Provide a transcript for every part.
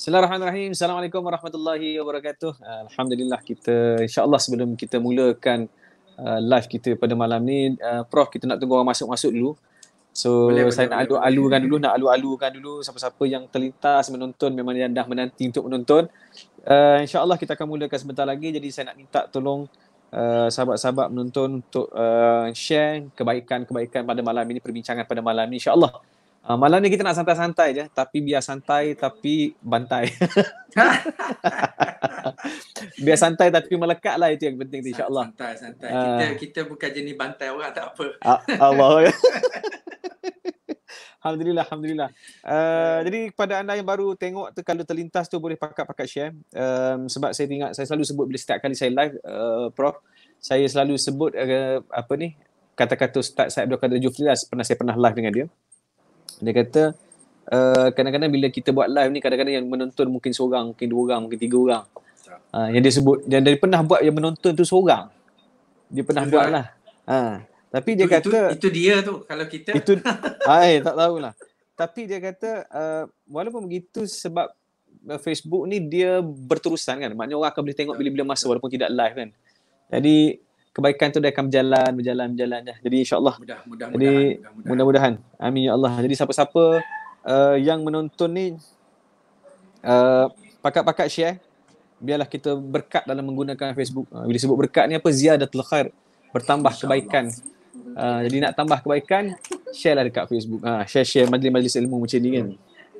Bismillahirrahmanirrahim. Assalamualaikum warahmatullahi wabarakatuh. Alhamdulillah, kita insya-Allah sebelum kita mulakan live kita pada malam ni, Prof, kita nak tunggu orang masuk-masuk dulu. So saya nak alu-alukan dulu siapa-siapa yang terlintas menonton, memang yang dah menanti untuk menonton. Insya-Allah kita akan mulakan sebentar lagi. Jadi saya nak minta tolong sahabat-sahabat menonton untuk share kebaikan-kebaikan pada malam ini, perbincangan pada malam ini insya-Allah. Malam ni kita nak santai-santai je, tapi biar santai tapi bantai. Biar santai tapi melekat lah, itu yang penting insya-Allah. Santai. Kita bukan jenis bantai orang, tak apa. Allah. Alhamdulillah. Jadi kepada anda yang baru tengok tu, kalau terlintas tu boleh pakat share. Sebab saya ingat saya selalu sebut bila setiap kali saya live, Prof, saya selalu sebut kata-kata Ustaz Syed Abdul Qadir Jufri lah, saya pernah live dengan dia. Dia kata kadang-kadang bila kita buat live ni, kadang-kadang yang menonton mungkin seorang, mungkin dua orang, mungkin tiga orang. Yang dia sebut, dan dia pernah buat yang menonton tu seorang. Dia pernah buat lah. Tapi dia kata itu dia tu, kalau kita itu tak tahulah. Tapi dia kata walaupun begitu, sebab Facebook ni dia berterusan kan. Maknanya orang akan boleh tengok bila-bila masa walaupun tidak live kan. Jadi kebaikan tu dia akan berjalan dah. Jadi insya-Allah mudah-mudahan. Amin ya Allah. Jadi siapa-siapa yang menonton ni pakat share, biarlah kita berkat dalam menggunakan Facebook. Bila sebut berkat ni apa, ziyadatul khair, bertambah kebaikan. Jadi nak tambah kebaikan, share lah dekat Facebook. Share majlis-majlis ilmu macam ni kan.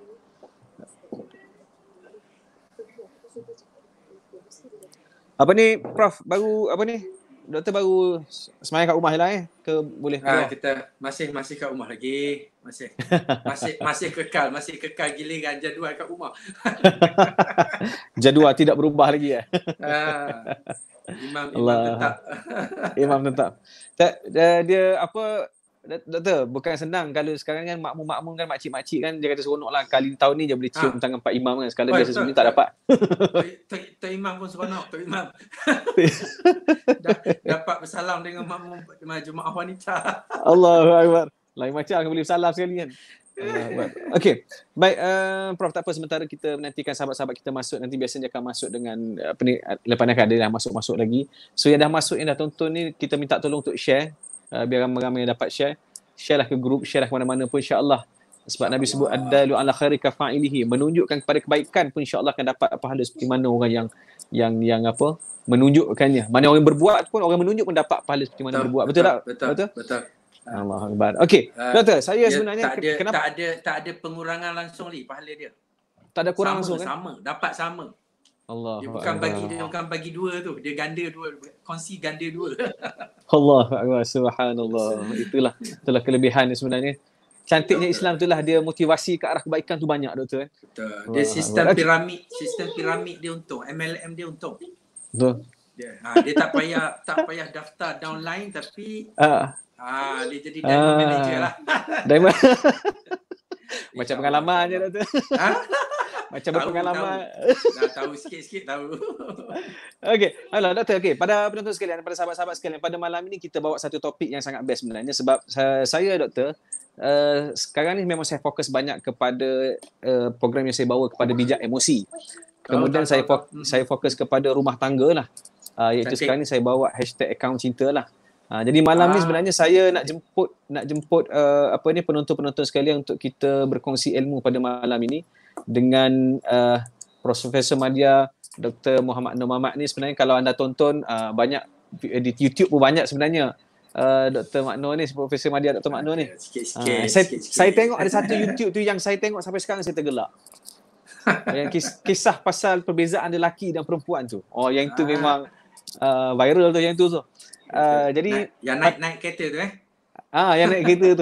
Apa ni Prof, baru apa ni? Doktor baru semayang kat rumah je lah ke boleh keluar? Kita masih kat rumah lagi. Masih kekal giliran jadual kat rumah. Jadual tidak berubah lagi Imam tetap. Dia apa, Doktor, bukan senang kalau sekarang kan makmum kan, makcik-makcik kan, dia kata seronok lah kali tahun ni dia boleh cium tangan Pak Imam kan. Sekali biasa sebelum ni tak dapat. Tok Imam pun seronok, Tok Imam. Dapat bersalam dengan makmum jemaah wanita. Allahu Akbar. Lain macam boleh bersalam sekali kan. Okey. Baik, Prof, tak apa, sementara kita menantikan sahabat-sahabat kita masuk. Nanti biasanya akan masuk dengan lepas ni akan ada dah masuk lagi. So yang dah masuk, yang dah tonton ni, kita minta tolong untuk share. Biar ramai-ramai yang dapat share lah ke grup, share lah ke mana-mana pun insya-Allah. Sebab Nabi sebut ad-dalu ala khairi ka fa'ilihi, menunjukkan kepada kebaikan pun insya-Allah akan dapat pahala seperti mana orang yang apa, menunjukkannya. Mana orang berbuat pun, orang menunjuk pun dapat pahala seperti mana berbuat. Betul tak? Betul. Allah Akbar. Okey, Doktor, saya sebenarnya kenapa tak ada pengurangan langsung pahala dia. Tak ada kurang langsung kan? Sama, dapat sama. Allah. Dia bukan bagi dua tu, dia ganda dua, kongsi ganda dua. Allah Akbar, subhanallah. Itulah kelebihan dia sebenarnya. Cantiknya Islam itulah, dia motivasi ke arah kebaikan tu banyak, Doktor. Betul. Dia sistem piramid dia untung, MLM dia untung. Betul. Dia tak payah daftar downline, tapi dia jadi diamond manager lah. Diamond. Macam pengalaman je, Doktor. Macam berpengalaman. Dah tahu sikit-sikit tahu. Okey. Alah, Doktor. Okey, pada penonton sekalian, pada sahabat-sahabat sekalian, pada malam ini kita bawa satu topik yang sangat best sebenarnya, sebab saya, Doktor, sekarang ni memang saya fokus banyak kepada program yang saya bawa kepada bijak emosi. Kemudian saya fokus kepada rumah tangga lah. Iaitu sekarang ni saya bawa #account cinta lah. Jadi malam ni sebenarnya saya nak jemput penonton-penonton sekalian untuk kita berkongsi ilmu pada malam ini dengan Profesor Madya Dr. Muhammad Nur Mamat ni. Sebenarnya kalau anda tonton banyak di YouTube pun banyak sebenarnya Dr. Maknur ni, Profesor Madya Dr. Maknur ni. Saya tengok ada satu YouTube tu yang saya tengok sampai sekarang saya tergelak. Yang kisah pasal perbezaan lelaki dan perempuan tu. Yang itu memang viral tu, yang tu. Jadi yang naik kereta tu yang naik kereta tu.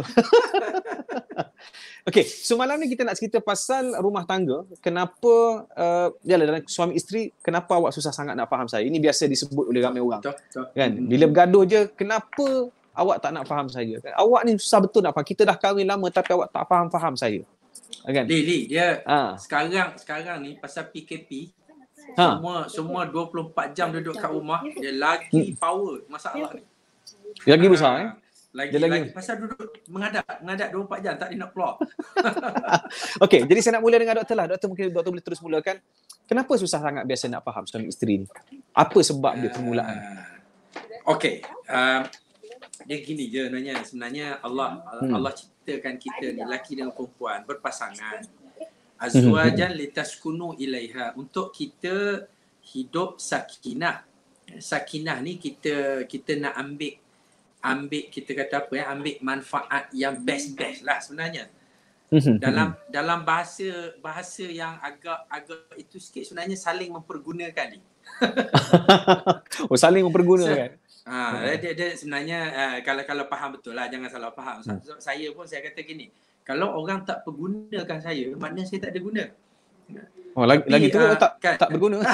Okey, so malam ni kita nak cerita pasal rumah tangga. Kenapa dalam suami isteri, kenapa awak susah sangat nak faham saya? Ini biasa disebut oleh ramai orang. Betul. Kan? Bila bergaduh je, kenapa awak tak nak faham saya? Awak ni susah betul nak faham. Kita dah kahwin lama tapi awak tak faham saya. Kan? Dia sekarang ni pasal PKP, semua 24 jam duduk kat rumah, dia lagi power masalah ni. Lagi besar Lagi pasal duduk mengadap 24 jam tak dia nak keluar. Okey, jadi saya nak mula dengan doktor lah. Doktor mungkin doktor boleh terus mulakan. Kenapa susah sangat biasa nak faham suami isteri ni? Apa sebab dia permulaan? Okey. Dia gini je sebenarnya Allah ciptakan kita ni lelaki dengan perempuan berpasangan. Azwajan litaskunu ilaiha, untuk kita hidup sakinah. Sakinah ni kita nak ambil kita kata apa ambil manfaat yang best lah sebenarnya. Dalam bahasa yang agak itu sikit sebenarnya saling mempergunakan ni. Saling mempergunakan. Dia sebenarnya kalau faham betul lah, jangan salah faham. Saya pun saya kata gini, kalau orang tak pergunakan saya, maknanya saya tak ada guna. Lagi tu tak berguna.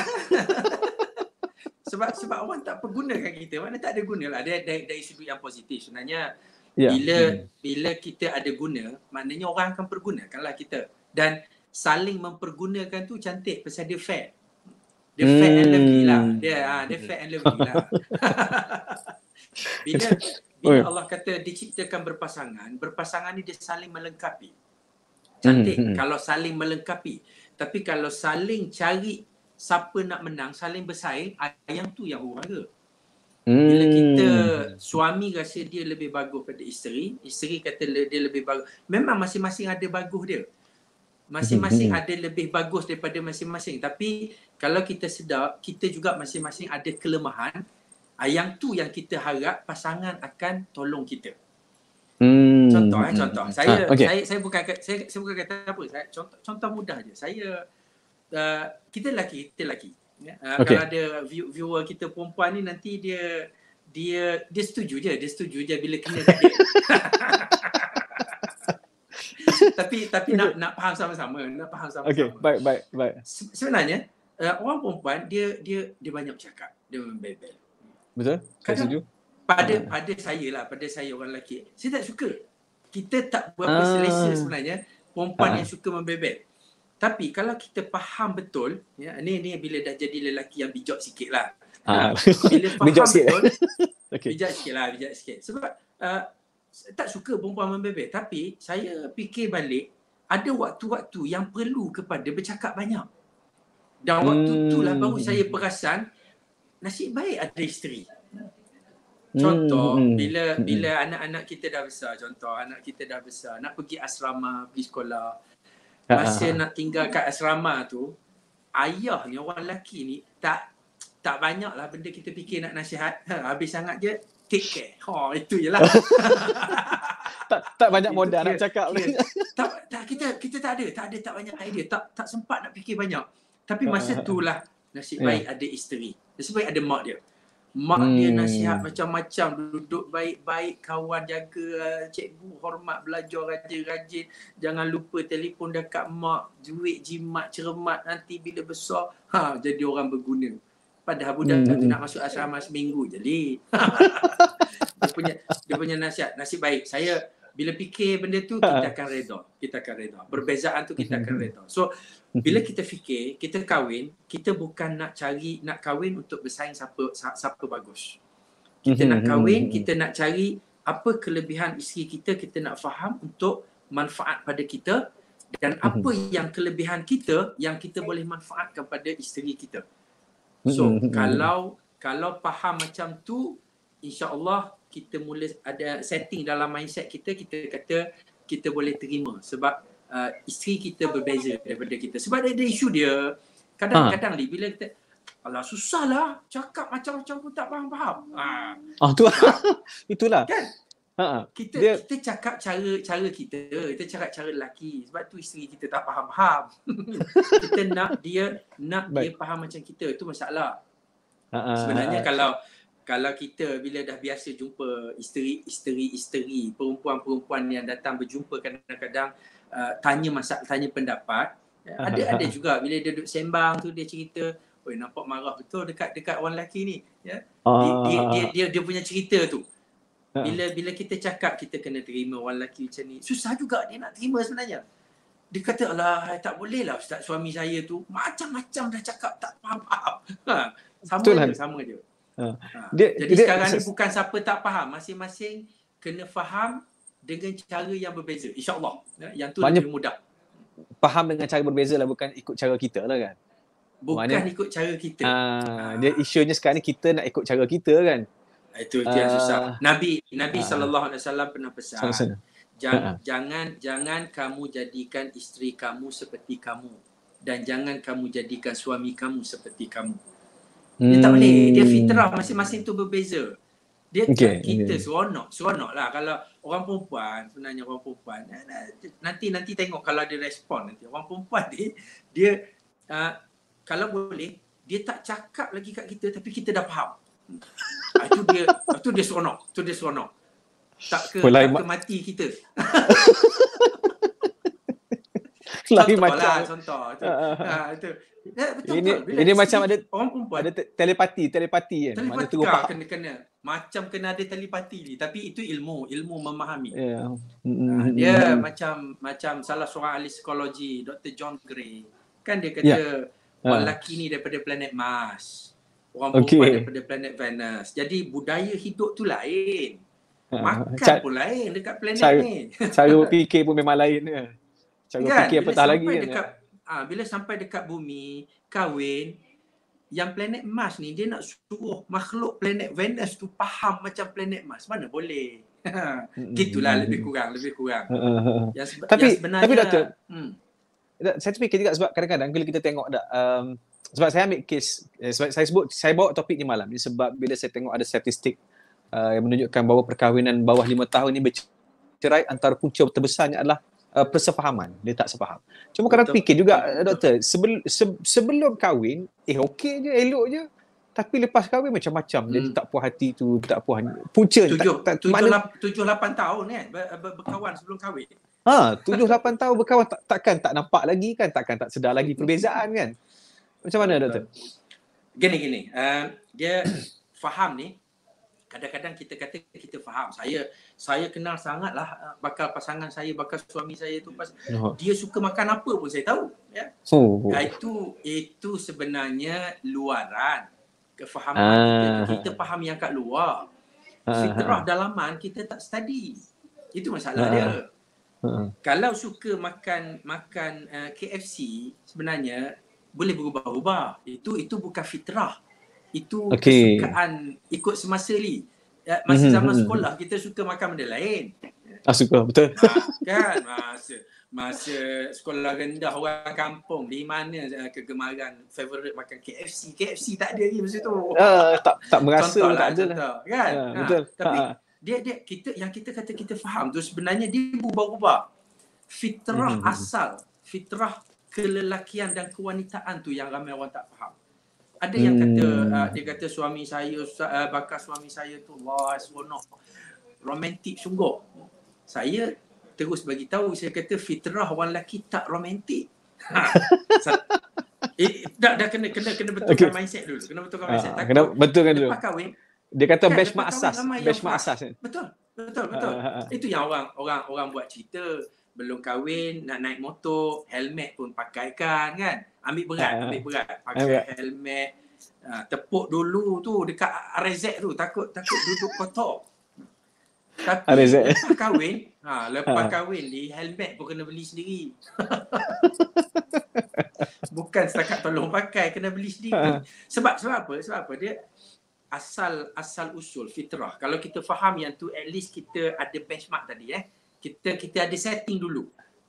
Sebab orang tak pergunakan kita, maknanya tak ada guna lah. Dari sudut yang positif sebenarnya. Bila kita ada guna, maknanya orang akan pergunakanlah kita. Dan saling mempergunakan tu cantik pasal dia fair. Dia fair and lovely lah. Dia fair and lovely lah. Bila Allah kata diciptakan berpasangan ni dia saling melengkapi. Cantik kalau saling melengkapi. Tapi kalau saling cari siapa nak menang, saling bersaing, yang tu yang huru-hara. Bila kita suami rasa dia lebih bagus pada isteri kata dia lebih bagus. Memang masing-masing ada bagus dia. Masing-masing ada lebih bagus daripada masing-masing. Tapi kalau kita sedar, kita juga masing-masing ada kelemahan. Yang tu yang kita harap pasangan akan tolong kita. Contoh. Saya bukan kata apa. Contoh mudah je. Kita lelaki. Kalau ada viewer kita perempuan ni, nanti dia setuju je bila kena kat dia. tapi nak faham sama-sama. Okey, baik. Sebenarnya orang perempuan dia banyak bercakap, dia membebel. Betul? Saya setuju. Pada saya orang lelaki, saya tak suka. Kita tak berapa selesa sebenarnya perempuan yang suka membebel. Tapi kalau kita faham betul, ni bila dah jadi lelaki yang bijak sikit lah. Bila faham bijak betul, bijak sikit. Sebab tak suka perempuan membebel. Tapi saya fikir balik, ada waktu-waktu yang perlu kepada bercakap banyak. Dan waktu itulah baru saya perasan, nasib baik ada isteri. Contoh, bila anak-anak kita dah besar, nak pergi asrama, pergi sekolah. Masa nak tinggal kat asrama tu, ayah ni, orang lelaki ni tak banyaklah benda kita fikir nak nasihat. Habis sangat je take care. Itu je lah. tak banyak modal nak cakap. Kita tak ada banyak idea. Tak sempat nak fikir banyak. Tapi masa tu lah nasib baik ada isteri. Nasib baik ada mak dia. Mak dia nasihat macam-macam, duduk baik-baik, kawan jaga, cikgu hormat, belajar rajin-rajin, jangan lupa telefon dekat mak, duit jimat, cermat, nanti bila besar jadi orang berguna. Padahal budak tu nak masuk asrama seminggu je li. dia punya nasihat. Nasib baik saya bila fikir benda tu kita akan reda. Perbezaan tu kita akan reda. So bila kita fikir, kita kahwin, kita bukan nak kahwin untuk bersaing siapa bagus. Kita nak kahwin, kita nak cari apa kelebihan isteri kita nak faham untuk manfaat pada kita, dan apa yang kelebihan kita yang kita boleh manfaatkan pada isteri kita. So kalau faham macam tu, insya-Allah kita mula ada setting dalam mindset kita kata kita boleh terima sebab isteri kita berbeza daripada kita. Sebab ada isu dia. Kadang-kadang bila kita alah susahlah cakap macam-macam pun tak faham-faham. Itulah. Kan? Kita cakap cara kita cakap cara lelaki. Sebab tu isteri kita tak faham-faham. Kita nak dia faham macam kita. Itu masalah. Sebenarnya kalau kita bila dah biasa jumpa isteri, perempuan-perempuan yang datang berjumpa, kadang-kadang tanya pendapat. Ada juga bila dia duduk sembang tu, dia cerita, oi nampak marah betul dekat orang lelaki ni, ya. Dia punya cerita tu. Bila kita cakap kita kena terima orang lelaki macam ni, susah juga dia nak terima sebenarnya. Dia kata, alah tak boleh lah ustaz, suami saya tu macam-macam dah cakap tak faham-faham. Sama je. Jadi sekarang ni bukan siapa tak faham, masing-masing kena faham dengan cara yang berbeza. InsyaAllah. Yang tu Maknanya lebih mudah. faham dengan cara berbeza lah, bukan ikut cara kita lah kan. Bukan ikut cara kita. Dia isunya sekarang ni kita nak ikut cara kita kan. Itu yang susah. Nabi SAW pernah pesan, jangan kamu jadikan isteri kamu seperti kamu, dan jangan kamu jadikan suami kamu seperti kamu. Dia tak boleh. Dia fitrah masing-masing tu berbeza. Dia kita seronok lah kalau orang perempuan. Sebenarnya orang perempuan nanti tengok kalau ada respon nanti. Orang perempuan dia kalau boleh dia tak cakap lagi kat kita tapi kita dah faham. Itu dia seronok. Tak ke mati kita. Contoh. Itu. Betul. Ini macam ada orang perempuan ada telepati kan. Mana tu kena macam kena ada telepati ni, tapi itu ilmu memahami. Dia macam salah seorang ahli psikologi, Dr. John Gray, kan dia kata orang lelaki ni daripada planet Mars, orang perempuan daripada planet Venus. Jadi budaya hidup tu lain. Makan pun lain dekat planet ni. Cara berfikir pun memang lain kan. Cara berfikir apatah lagi kan. Bila sampai dekat bumi, kahwin, yang planet Mars ni dia nak suruh makhluk planet Venus tu faham macam planet Mars. Mana boleh. Gitulah lebih kurang. Tapi doktor, saya fikir juga sebab kadang-kadang bila kita tengok sebab saya ambil kes, sebab saya bawa topik ni malam ni sebab bila saya tengok ada statistik yang menunjukkan bahawa perkahwinan bawah 5 tahun ni bercerai, antara punca terbesarnya adalah persefahaman. Dia tak sepaham. Cuma kadang fikir juga doktor, sebelum kahwin okey je, elok je, tapi lepas kahwin macam-macam. Jadi tak puas hati tu, tak puas punca 7-8 tahun kan berkawan sebelum kahwin. 7-8 tahun berkawan takkan tak nampak lagi kan, takkan tak sedar lagi perbezaan kan. Macam mana doktor? Gini, dia faham ni. Kadang-kadang kita kata kita faham. Saya kenal sangatlah bakal pasangan saya, bakal suami saya tu dia suka makan apa pun saya tahu, ya. Itu sebenarnya luaran kefahaman kita faham yang kat luar. Fitrah dalaman kita tak study. Itu masalah dia. Kalau suka makan KFC sebenarnya boleh berubah-ubah. Itu bukan fitrah. Itu kesukaan ikut semasa ni. Masa zaman sekolah kita suka makan benda lain. Suka, betul. Kan masa sekolah rendah orang kampung, di mana kegemaran favorite makan KFC. KFC tak ada lagi masa tu. Tak merasa tak ada lah. Kan? Betul. Tapi kita kata kita faham tu sebenarnya dia berubah-ubah. Fitrah asal, fitrah kelelakian dan kewanitaan tu yang ramai orang tak faham. Ada yang kata dia kata suami saya, bakal suami saya tu seronok, romantik sungguh. Saya terus bagi tahu, saya kata fitrah orang lelaki tak romantik. Dah kena betulkan mindset dulu. Kena betulkan mindset. Kena betulkan dulu. Lepas kahwin, dia kata benchmark asas. Betul. Itu yang orang buat cerita. Belum kahwin, nak naik motor, helmet pun pakaikan kan. Ambil berat. Pakai helmet. Tepuk dulu tu dekat RZ tu. Takut duduk kotor. Tapi lepas kahwin di helmet pun kena beli sendiri. Bukan setakat tolong pakai, kena beli sendiri. Sebab apa? Dia asal usul fitrah. Kalau kita faham yang tu, at least kita ada benchmark tadi kita ada setting dulu.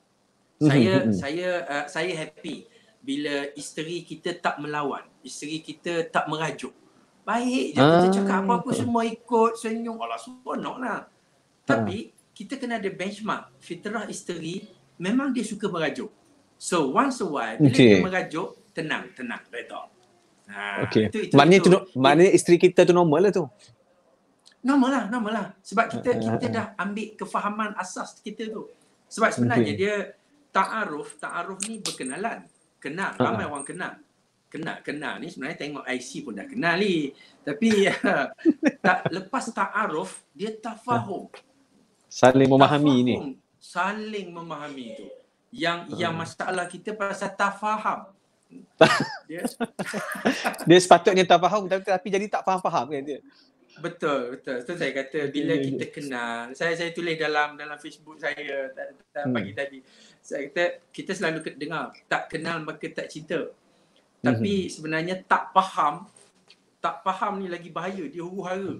Saya happy bila isteri kita tak melawan, isteri kita tak merajuk. Baik je kita cakap apa-apa semua ikut, senyum, seronoklah. Tapi kita kena ada benchmark. Fitrah isteri memang dia suka merajuk. So once a while bila dia merajuk, tenang, reda. Maknanya isteri kita tu normal lah tu. Normal lah. Sebab kita dah ambil kefahaman asas kita tu. Sebab sebenarnya dia ta'aruf ni berkenalan. Kenal, ramai orang kenal. Kenal ni sebenarnya tengok IC pun dah kenal ni. Tapi lepas ta'aruf, dia tafahum. Saling memahami tu. Yang masalah kita pasal tafaham. Dia sepatutnya tak faham tapi jadi tak faham-faham kan dia. Betul. Tu saya kata bila kita kenal, saya tulis dalam Facebook saya pagi tadi. Saya kata kita selalu dengar tak kenal maka tak cinta. Tapi sebenarnya tak faham ni lagi bahaya, dia huru-hara.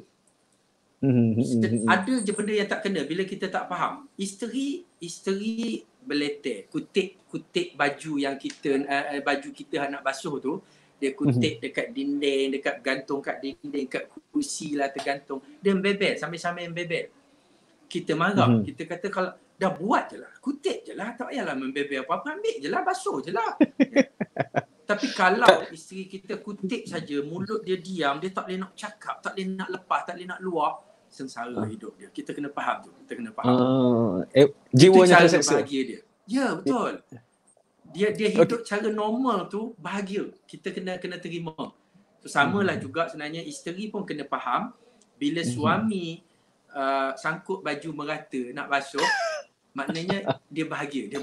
Ada je benda yang tak kena bila kita tak faham. Isteri beleter, kutip baju yang kita baju kita nak basuh tu, dia kutip dekat dinding, dekat gantung kat dinding, kat kursi lah tergantung. Dia membebel, sambil-sambil membebel. Kita marah, kita kata kalau dah buat je lah, kutip je lah, tak payahlah membebel apa-apa, ambil je lah, basuh je lah. Tapi kalau isteri kita kutip saja, mulut dia diam, dia tak boleh nak cakap, tak boleh nak lepas, tak boleh nak luar, sengsara hidup dia. Kita kena faham tu, kita kena faham. Jiwanya terseksa. Bahagia dia. Ya, betul. Dia hidup cara normal tu bahagia. Kita kena terima. So samalah juga sebenarnya isteri pun kena faham bila suami sangkut baju merata nak basuh, maknanya dia bahagia.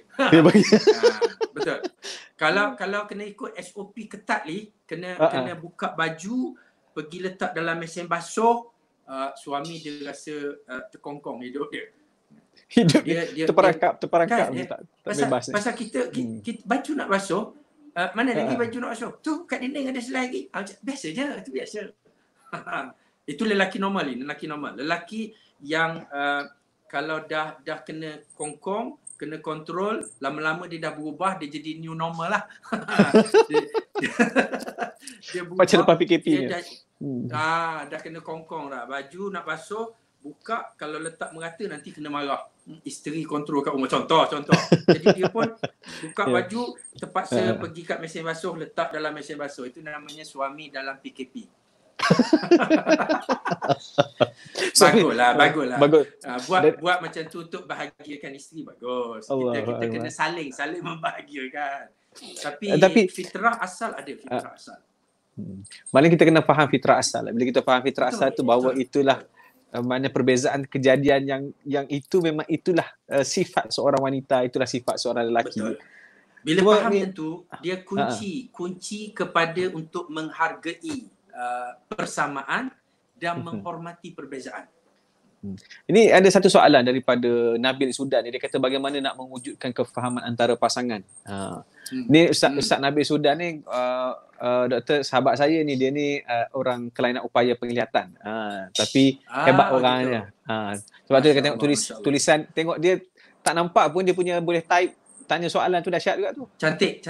Betul. Kalau kena ikut SOP ketat ni, kena buka baju, pergi letak dalam mesin basuh, suami dia rasa terkongkong hidup dia. Dia terperangkap kan, tak bebas. Pasal kita baju nak basuh, mana lagi baju nak basuh? Tu kat dinding ada selai lagi. Biasa je, itu biasa. Itu lelaki normal ni, lelaki yang kalau dah kena kongkong, kena kontrol, lama-lama dia dah berubah, dia jadi new normal lah. dia berubah. Macam lepas PKP ni. Dah kena kongkong dah. Baju nak basuh, buka, kalau letak merata nanti kena marah. Isteri kontrol kat rumah. Contoh. Jadi dia pun buka baju, terpaksa pergi kat mesin basuh, letak dalam mesin basuh. Itu namanya suami dalam PKP. Baguslah. Buat macam tu untuk bahagiakan isteri, bagus. Kita kena saling membahagiakan. Tapi fitrah asal ada, fitrah asal. Malah kita kena faham fitrah asal. Bila kita faham fitrah asal tu, bahawa itulah mana perbezaan kejadian yang itu memang itulah sifat seorang wanita, itulah sifat seorang lelaki. Betul. Bila faham macam tu, dia kunci kepada untuk menghargai persamaan dan menghormati perbezaan. Ini ada satu soalan daripada Nabil Sudan. Dia kata bagaimana nak mewujudkan kefahaman antara pasangan. Ni Ustaz Nabil Sudan ni doktor sahabat saya ni, dia ni orang kelainan upaya penglihatan. Tapi hebat orangnya. Sebab tu dia kata tengok tulisan, tengok dia tak nampak pun dia punya boleh type, tanya soalan tu dahsyat juga tu. Cantik.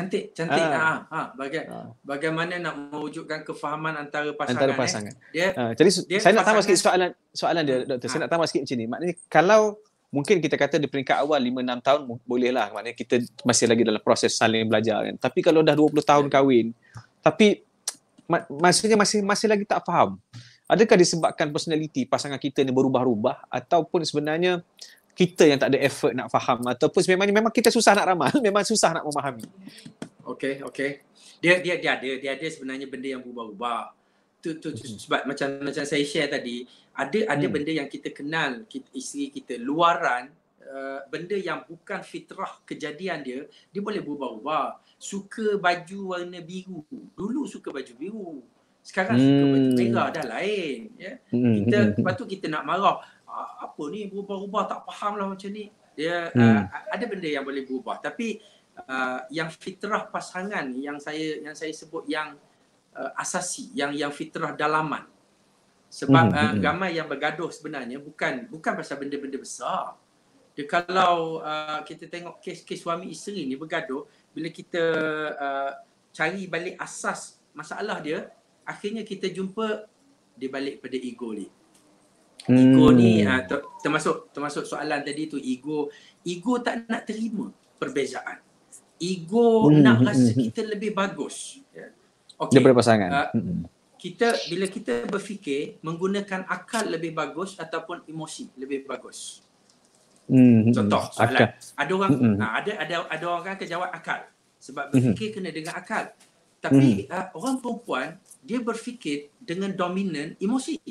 Bagaimana nak mewujudkan kefahaman antara pasangan. Jadi saya nak tambah sikit soalan dia, doktor. Saya nak tambah sikit macam ni. Maknanya kalau mungkin kita kata di peringkat awal 5-6 tahun boleh lah. Maknanya kita masih lagi dalam proses saling belajar kan. Tapi kalau dah 20 tahun kahwin, tapi maksudnya masih lagi tak faham. Adakah disebabkan personaliti pasangan kita ni berubah-ubah, ataupun sebenarnya kita yang tak ada effort nak faham, ataupun memang kita susah nak ramal, memang susah nak memahami. Okey. Dia ada sebenarnya benda yang berubah-ubah. Tu sebab macam saya share tadi, ada benda yang kita kenal, isteri kita luaran, benda yang bukan fitrah kejadian dia boleh berubah-ubah. Suka baju warna biru, dulu suka baju biru, sekarang suka baju merah, dah lain ya. Lepas tu kita nak marah, apa ni berubah-ubah, tak faham lah macam ni. Dia ada benda yang boleh berubah, tapi yang fitrah pasangan yang saya sebut yang asasi, yang fitrah dalaman. Sebab ramai yang bergaduh sebenarnya bukan pasal benda-benda besar. Dia kalau kita tengok kes-kes suami isteri ni bergaduh, bila kita cari balik asas masalah dia, akhirnya kita jumpa dia balik pada ego ni. Ego ni termasuk soalan tadi tu, ego tak nak terima perbezaan. Ego nak rasa kita lebih bagus. Daripada pasangan. Bila kita berfikir menggunakan akal lebih bagus ataupun emosi lebih bagus. Contoh soalan. Ada orang ada orang akan jawab akal sebab berfikir kena dengan akal. Tapi orang perempuan dia berfikir dengan dominan emosi.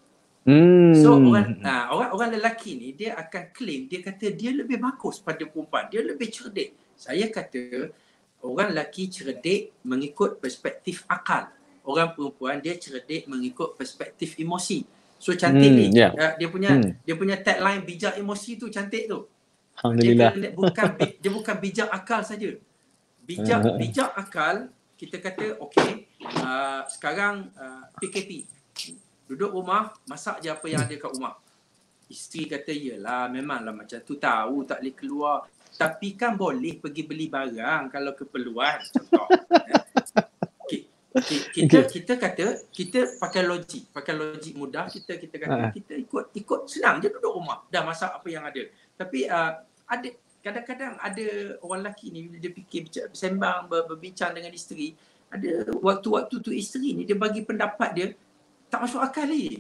So orang lelaki ni dia akan claim, dia kata dia lebih bagus pada perempuan, dia lebih cerdik. Saya kata orang lelaki cerdik mengikut perspektif akal. orang perempuan dia cerdik mengikut perspektif emosi. So cantik ni. Dia punya tagline bijak emosi tu cantik tu. Alhamdulillah. Dia bukan bijak akal saja. Bijak akal kita kata okey, sekarang PKP. Duduk rumah, masak je apa yang ada kat rumah. Isteri kata, yelah memanglah macam tu, tahu tak boleh keluar. Tapi kan boleh pergi beli barang kalau keperluan, contoh. Kita kata, kita pakai logik mudah, kita kata, kita ikut senang je duduk rumah. Dah masak apa yang ada. Tapi ada kadang-kadang ada orang lelaki ni, bila dia fikir, bersembang, berbincang dengan isteri, ada waktu-waktu tu isteri ni, dia bagi pendapat dia, tak masuk akal lagi.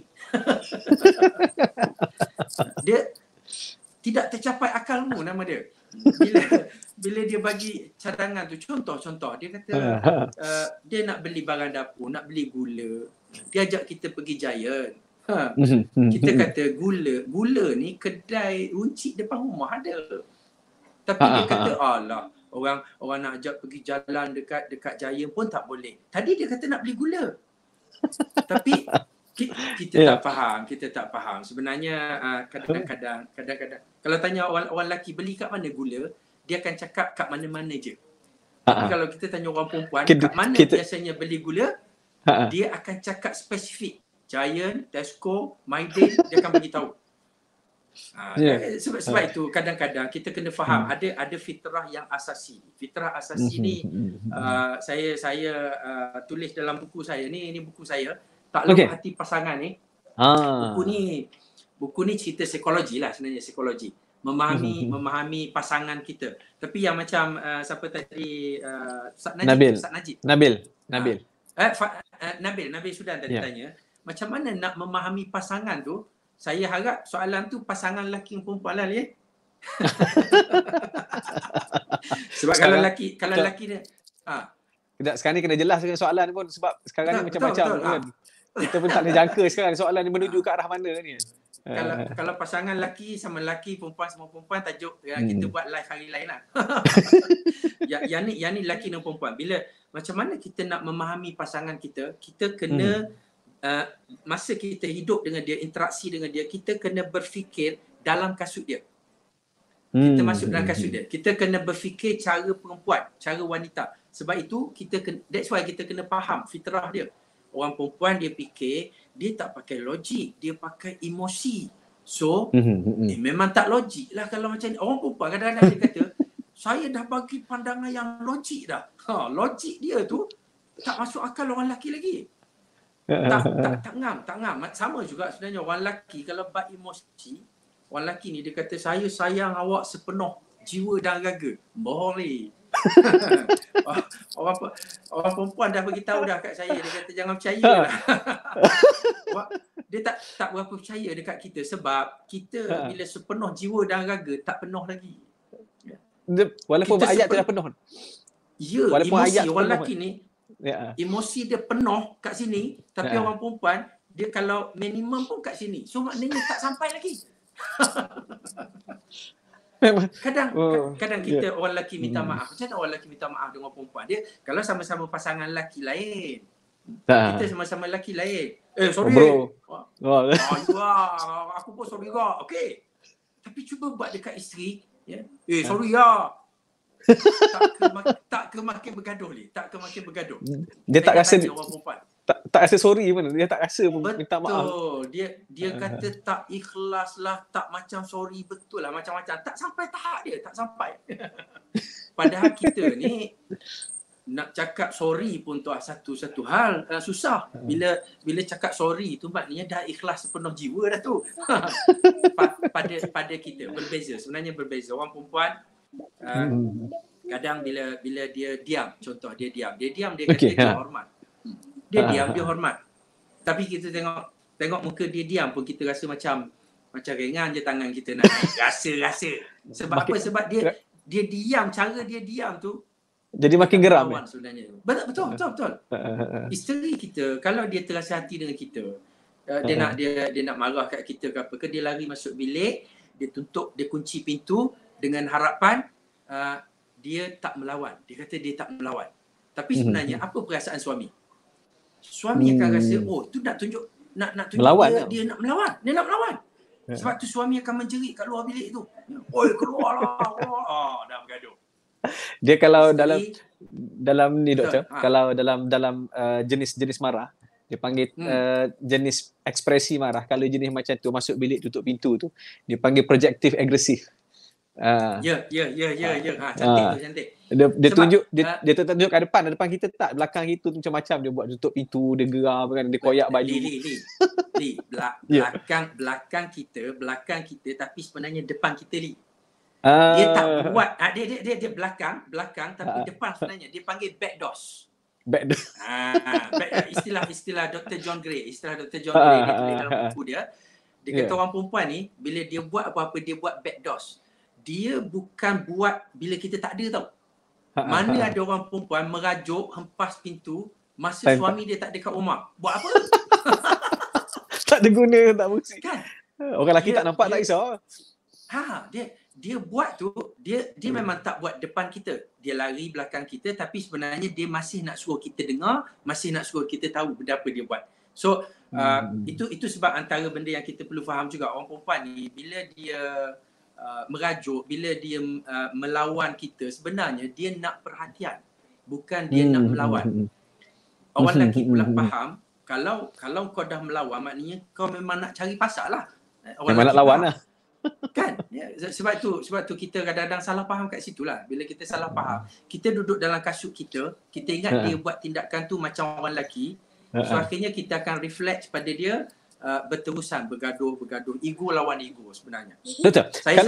Dia tidak tercapai akalmu nama dia. Bila dia bagi cadangan tu, contoh dia kata dia nak beli barang dapur, nak beli gula. Dia ajak kita pergi Giant. Kita kata gula ni kedai runcit depan rumah ada. Tapi dia kata alah, orang nak ajak pergi jalan dekat Giant pun tak boleh. Tadi dia kata nak beli gula. Tapi kita tak faham. Sebenarnya kadang-kadang kalau tanya orang lelaki beli kat mana gula, dia akan cakap kat mana-mana je. Tapi kalau kita tanya orang perempuan kat mana biasanya beli gula, dia akan cakap spesifik. Giant, Tesco, Maidin, dia akan bagi tahu. Sebab itu kadang-kadang kita kena faham ada fitrah yang asasi. Fitrah asasi ni saya tulis dalam buku saya ni buku saya, Tak Lupa Hati Pasangan ni. Buku ni cerita psikologi lah sebenarnya, psikologi. Memahami pasangan kita. Tapi yang macam siapa tadi Nabil Sudan tadi tanya, macam mana nak memahami pasangan tu? Saya harap soalan tu pasangan lelaki dan perempuan lah ni. Sebab kalau lelaki dia sekarang ni kena jelas dengan soalan ni pun, sebab sekarang ni macam-macam kan. Kita pun tak boleh jangka sekarang soalan ni menuju ke arah mana ni. Kalau pasangan lelaki sama lelaki, perempuan sama perempuan, tajuk kita buat live hari lain lah. Yang ni lelaki dan perempuan. Bila macam mana kita nak memahami pasangan kita kena masa kita hidup dengan dia, interaksi dengan dia, kita kena berfikir dalam kasut dia. Kita masuk dalam kasut dia. Kita kena berfikir cara perempuan, cara wanita. Sebab itu that's why kita kena faham fitrah dia. Orang perempuan dia fikir, dia tak pakai logik, dia pakai emosi. So, memang tak logik lah kalau macam ni. Orang perempuan kadang-kadang dia kata, saya dah bagi pandangan yang logik dah. Logik dia tu tak masuk akal orang lelaki lagi. Tak ngam. Sama juga sebenarnya orang lelaki kalau bab emosi, orang lelaki ni dia kata saya sayang awak sepenuh jiwa dan raga. Bohong ni. orang perempuan dah bagi tahu dah kat saya, dia kata jangan percaya lah. Dia tak berapa percaya dekat kita sebab kita bila sepenuh jiwa dan raga tak penuh lagi. Walaupun ayat tu dah penuh. Ya, emosi orang lelaki ni emosi dia penuh kat sini, tapi orang perempuan dia kalau minimum pun kat sini. So maknanya tak sampai lagi. Kadang kita orang lelaki minta maaf. Macam mana orang lelaki minta maaf dengan perempuan? Dia kalau sama-sama pasangan lelaki lain. Kita sama-sama lelaki lain. Sorry bro. Aku pun sorry kau. Okey. Tapi cuba buat dekat isteri, ya. Sorry ya. Tak ke makin bergaduh ni. Dia tak rasa tak rasa sorry pun. Dia tak rasa pun minta maaf. Betul. Dia kata tak ikhlas lah, tak macam sorry, betul lah macam-macam. Tak sampai tahap dia, tak sampai. Padahal kita ni nak cakap sorry pun tu satu hal susah. Bila cakap sorry tu maknanya dah ikhlas sepenuh jiwa dah tu. Pada kita berbeza, sebenarnya berbeza. Orang perempuan kadang bila dia diam, contoh dia diam dia kata dia hormat. Dia diam, dia hormat. Tapi kita tengok muka dia diam pun kita rasa macam ringan je tangan kita nak rasa. Sebab apa? Sebab dia diam, cara dia diam tu jadi makin geram sebenarnya. Betul. Isteri kita kalau dia terasa hati dengan kita, dia nak marah kat kita ke apa ke, dia lari masuk bilik, dia kunci pintu dengan harapan dia tak melawan. Dia kata dia tak melawan. Tapi sebenarnya apa perasaan suami? suami akan rasa tu nak tunjuk Melawan dia nak melawan. Dia nak melawan. Sebab tu suami akan menjerit kat luar bilik tu. Oi, keluarlah. Dah bergaduh. Dia kalau Isteri, dalam ni doktor, betul. kalau dalam jenis-jenis marah, dia panggil jenis ekspresi marah. Kalau jenis macam tu masuk bilik tutup pintu tu, dia panggil projective agresif. Ya. Cantik tu, cantik. Dia tunjuk dia tunjuk kat depan kita tak, belakang kita tu macam dia buat tutup pintu, dia geram kan, dia koyak baju. Belakang kita tapi sebenarnya depan kita dia tak buat dia belakang tapi depan sebenarnya dia panggil backdoors. Istilah Dr. John Gray, dia tulis dalam buku dia. Dia kata orang perempuan ni bila dia buat apa-apa dia buat backdoors. Dia bukan buat bila kita tak ada tau. Mana ada orang perempuan merajuk hempas pintu masa suami dia tak ada kat rumah. Buat apa? Tak ada guna, tak fungsi. Kan? Orang lelaki tak nampak tak risau. Dia buat tu, dia memang tak buat depan kita. Dia lari belakang kita tapi sebenarnya dia masih nak suruh kita dengar, masih nak suruh kita tahu benda apa dia buat. So, itu sebab antara benda yang kita perlu faham juga. Orang perempuan ni bila dia merajuk, bila dia melawan kita, sebenarnya dia nak perhatian, bukan dia nak melawan. Orang lelaki pula faham, kalau kau dah melawan maknanya kau memang nak cari pasal lah. Memang nak lawan lah. Kan? Ya, sebab tu kita kadang-kadang salah faham kat situ lah. Bila kita salah faham, kita duduk dalam kasut kita ingat dia buat tindakan tu macam orang lelaki. So akhirnya kita akan reflect pada dia, berterusan bergaduh, ego lawan ego sebenarnya. Betul.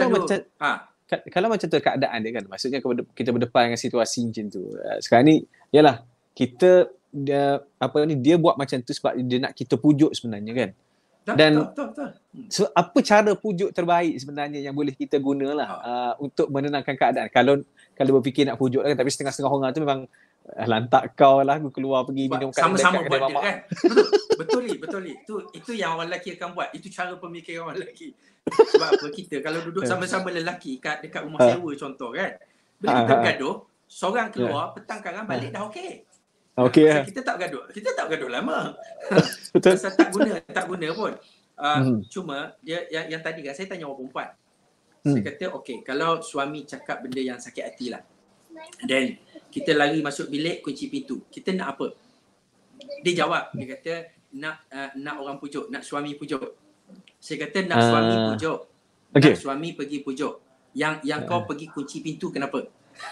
Kalau macam tu keadaan dia kan, maksudnya kita berdepan dengan situasi macam tu. Sekarang ni yalah kita dia buat macam tu sebab dia nak kita pujuk sebenarnya kan. Dan betul. So, apa cara pujuk terbaik sebenarnya yang boleh kita gunalah untuk menenangkan keadaan. Kalau berfikir nak pujuk kan, tapi setengah-setengah orang tu memang lantak kau lah, aku keluar pergi minum kat sama-sama buat dia kan. Betul. Itu yang orang lelaki akan buat. Itu cara pemikiran orang lelaki. Sebab apa, kita kalau duduk sama-sama lelaki dekat rumah sewa contoh kan. Bila kita bergaduh, seorang keluar, petang karang balik dah okey. Kita tak bergaduh lama. Betul. Pasal tak guna pun. Cuma dia yang tadi kan saya tanya orang perempuan. Saya kata okey, kalau suami cakap benda yang sakit hati lah, then kita lari masuk bilik, kunci pintu, kita nak apa? Dia jawab, dia kata nak orang pujuk, nak suami pujuk. Saya kata nak suami pujuk, nak suami pergi pujuk. Yang kau pergi kunci pintu kenapa?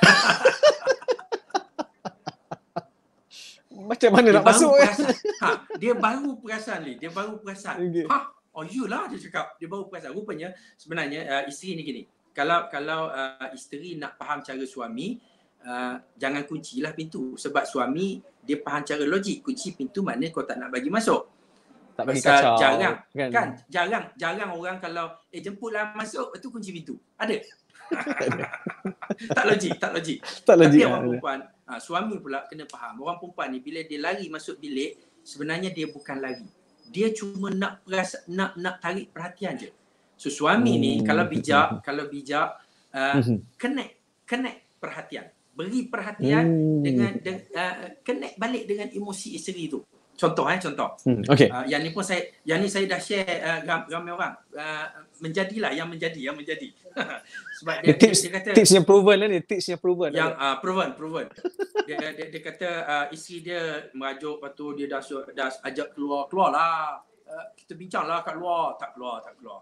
Macam mana nak masuk dia baru perasan ni. Yelah dia cakap. Dia baru perasan. Rupanya sebenarnya isteri ni gini. Kalau isteri nak faham cara suami, jangan kuncilah pintu. Sebab suami dia faham cara logik. Kunci pintu maknanya kau tak nak bagi masuk. Tak bagi kacau. Jarang orang kalau jemputlah masuk, itu kunci pintu. Ada? Tak logik. Tapi orang perempuan, suami pula kena faham. Orang perempuan ni bila dia lari masuk bilik, sebenarnya dia bukan lari. Dia cuma nak tarik perhatian je. So suami ni kalau bijak, connect perhatian. Beri perhatian dengan connect balik dengan emosi isteri tu. Contoh. Okay. Yang ni saya dah share ramai orang. Menjadilah yang menjadi. Sebab dia kata tipsnya proven lah ni, proven. Yang proven. Dia kata isteri dia merajuk, lepas tu dia dah ajak keluarlah. Kita bincanglah kat luar, tak keluar.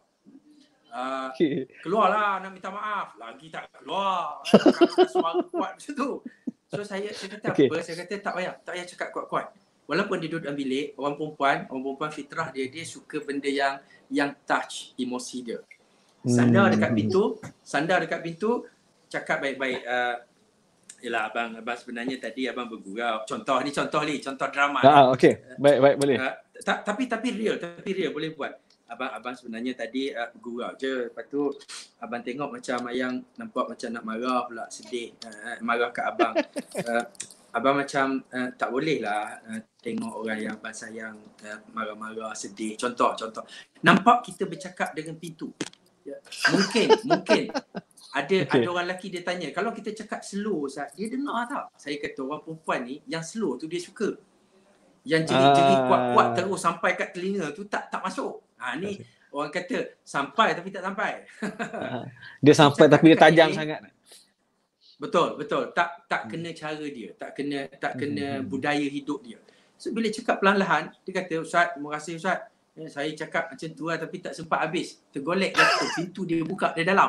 Keluarlah nak minta maaf, lagi tak keluar. Suara kuat macam tu. So saya kata apa? Saya kata tak payah cakap kuat-kuat. Walaupun dia duduk dalam bilik, orang perempuan fitrah dia suka benda yang touch emosi dia. Sandar dekat pintu, cakap baik-baik. Yalah abang sebenarnya tadi abang bergurau. Contoh drama. Okey. Baik boleh. Tapi real boleh buat. Abang sebenarnya tadi bergurau je. Lepas tu abang tengok macam Ayang nampak macam nak marah pula, sedih. Marah kat abang. Abang macam tak boleh lah tengok orang yang abang sayang marah-marah, sedih. Contoh. Nampak kita bercakap dengan pintu. Ya. Mungkin ada orang lelaki dia tanya, kalau kita cakap slow, dia dengar tak? Saya kata orang perempuan ni yang slow tu dia suka. Yang jerit-jerit kuat-kuat terus sampai kat telinga tu tak masuk. Ni orang kata sampai tapi tak sampai. Dia sampai tapi dia tajam sangat. Betul. Tak kena cara dia, tak kena budaya hidup dia. So bila cakap perlahan-lahan, dia kata, "Ustaz, terima kasih Ustaz. Saya cakap macam tu lah tapi tak sempat habis. Tergolek jatuh, pintu dia buka dari dalam."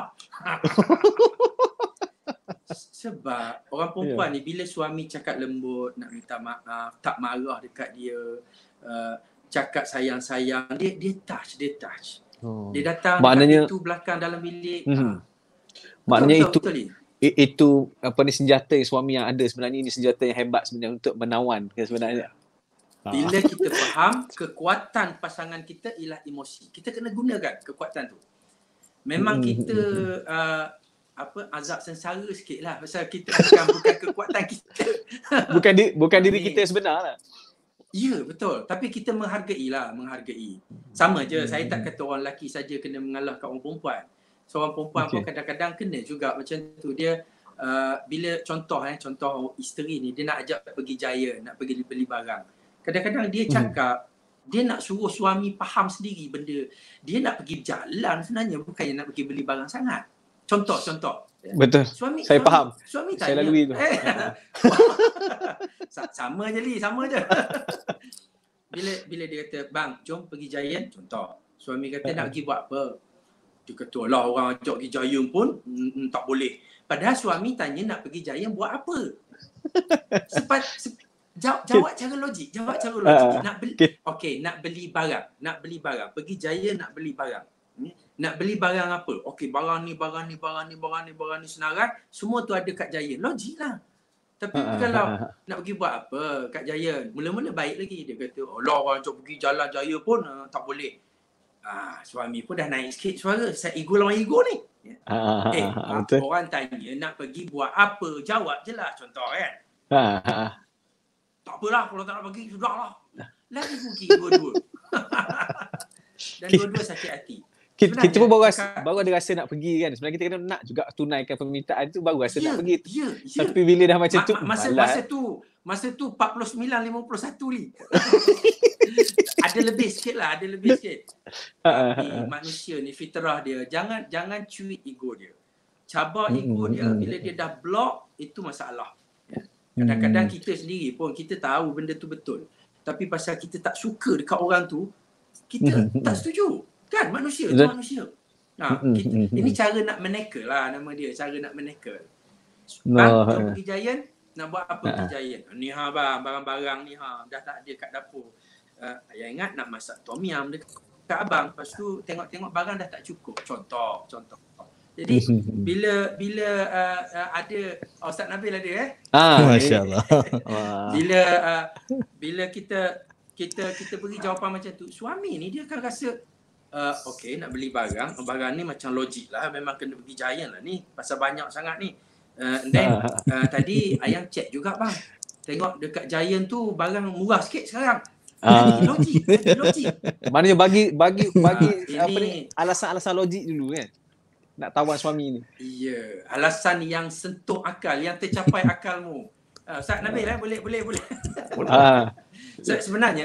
Sebab orang perempuan ni bila suami cakap lembut, nak minta maaf, tak marah dekat dia, cakap sayang-sayang, dia touch. Dia datang maknanya, dekat pintu belakang dalam bilik. Maknanya betul, itu apa ni, senjata yang suami yang ada sebenarnya, ini senjata yang hebat sebenarnya untuk menawan sebenarnya. Bila kita faham kekuatan pasangan kita ialah emosi, kita kena gunakan kekuatan tu. Memang kita azab sengsara sikit lah pasal kita bukan kekuatan kita. bukan diri kita sebenar lah. Ya, betul. Tapi kita menghargai. Sama je, saya tak kata orang lelaki saja kena mengalah kat orang perempuan. Seorang perempuan pun kadang-kadang kena juga macam tu. Dia bila contoh isteri ni, dia nak ajak pergi Giant, nak pergi beli barang. Kadang-kadang dia cakap, dia nak suruh suami faham sendiri benda. Dia nak pergi jalan sebenarnya, bukannya nak pergi beli barang sangat. Contoh. Betul. Saya faham. Suami saya tanya. lalui tu. Sama je. Bila dia kata, "Bang, jom pergi Giant." Contoh. Suami kata, "Nak pergi buat apa?" Dia kata, "Lah, orang ajak pergi Giant pun tak boleh." Padahal suami tanya nak pergi Giant buat apa? Jawab cara logik. Nak beli barang. Pergi Giant nak beli barang. Nak beli barang apa? Okey, barang ni senarai, semua tu ada kat Giant. Logik lah. Tapi kalau nak pergi buat apa kat Giant, mula-mula baik lagi. Dia kata, "Oh lah, orang ajak pergi jalan Giant pun tak boleh." Suami pun dah naik sikit suara. Saya ego lawan ego ni. Orang tanya nak pergi buat apa, jawab je lah. Contoh kan. Tak apalah, kalau tak nak pergi, sudahlah. Lagi pergi dua-dua. Dan dua-dua sakit hati. Kita pun baru ada rasa nak pergi kan. Sebenarnya kita kena nak juga tunaikan permintaan tu, baru rasa nak pergi. Tapi bila dah macam tu, masa tu 49-51 ni. Ada lebih sikit. Tapi manusia ni fitrah dia, jangan cuit ego dia. Cabar ego dia, bila dia dah block, itu masalah. Kadang-kadang kita sendiri pun kita tahu benda tu betul. Tapi pasal kita tak suka dekat orang tu, kita tak setuju. Kan manusia tu manusia. Ini cara nak meneka lah nama dia, cara nak meneka. Bang, jom pergi Giant, nak buat apa pergi Giant? Ni bang, barang-barang ni dah tak ada kat dapur. Ayah ingat nak masak tom yum dekat abang, lepas tu tengok-tengok barang dah tak cukup. Contoh. Jadi bila ada Ustaz Nabil ada Masya-Allah. bila kita beri jawapan macam tu, suami ni dia akan rasa okey, nak beli barang ni macam logik lah, memang kena pergi Giant lah ni pasal banyak sangat ni. Then tadi ayang check juga bang, tengok dekat Giant tu barang murah sikit sekarang. Logik. Maknanya bagi apa ni, alasan-alasan logik dulu kan, nak tawan suami ni. Ya, alasan yang sentuh akal, yang tercapai akalmu. Ustaz Nabil boleh. Sebenarnya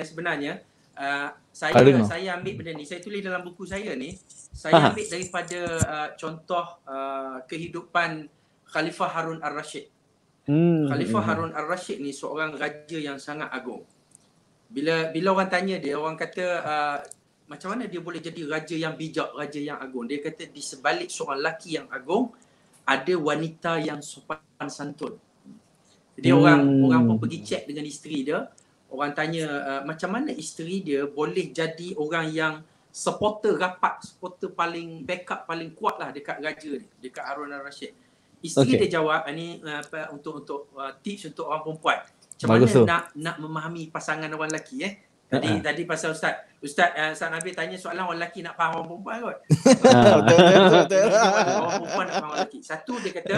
saya ambil benda ni, saya tulis dalam buku saya ni, saya ambil daripada contoh kehidupan Khalifah Harun Ar-Rasyid. Khalifah Harun Ar-Rasyid ni seorang raja yang sangat agung. Bila orang tanya dia, orang kata macam mana dia boleh jadi raja yang bijak, raja yang agung? Dia kata di sebalik seorang lelaki yang agung ada wanita yang sopan santun. Jadi orang pun pergi cek dengan isteri dia. Orang tanya macam mana isteri dia boleh jadi orang yang supporter paling backup paling kuat lah dekat raja ni, dekat Harun Ar-Rasyid. Isteri dia jawab, ni untuk tips untuk orang perempuan. Macam mana nak memahami pasangan orang lelaki Tadi pasal Ustaz Nabil tanya soalan orang lelaki nak faham orang perempuan kot. Betul. Orang perempuan nak faham orang lelaki. Satu dia kata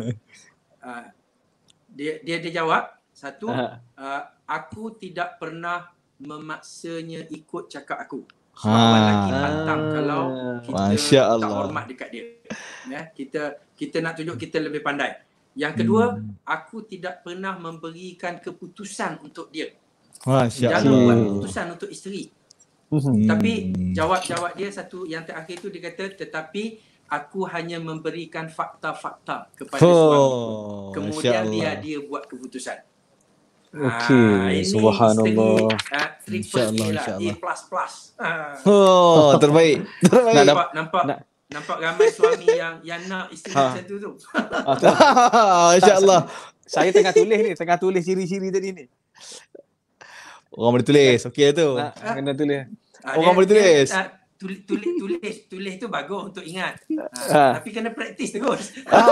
dia jawab, satu aku tidak pernah memaksanya ikut cakap aku. Sebab orang lelaki pantang kalau kita tak hormat dekat dia. Kita nak tunjuk kita lebih pandai. Yang kedua, aku tidak pernah memberikan keputusan untuk dia. Masya Jangan Allah. buat keputusan untuk isteri. Tapi jawab dia satu yang terakhir tu, dia kata tetapi aku hanya memberikan fakta-fakta kepada suami. Kemudian Masya Allah. dia buat keputusan. Okey, Ini subhanallah. isteri triple InsyaAllah, A lah, insyaAllah. A++. Terbaik. Nampak ramai suami yang nak isteri macam tu. Masya Allah. Saya tengah tulis ciri-ciri tadi ni. Orang boleh tulis. Okey tu. Kena tulis. Orang boleh tulis. Tulis tu bagus untuk ingat. Tapi kena praktis terus.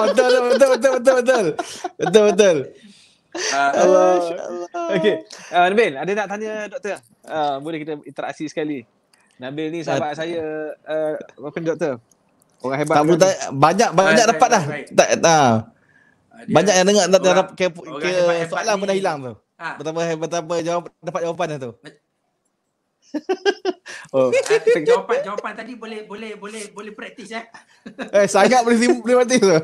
Betul. Allah. Okey. Nabil, ada nak tanya doktor? Boleh kita interaksi sekali. Nabil ni sahabat saya, apa ni doktor? Orang hebat. Tak perlu banyak dapat dah. Banyak yang dengar soalan pun dah hilang tu. Betapa dapat jawapan dah tu. Jawapan tadi boleh praktis Sangat boleh mati tu.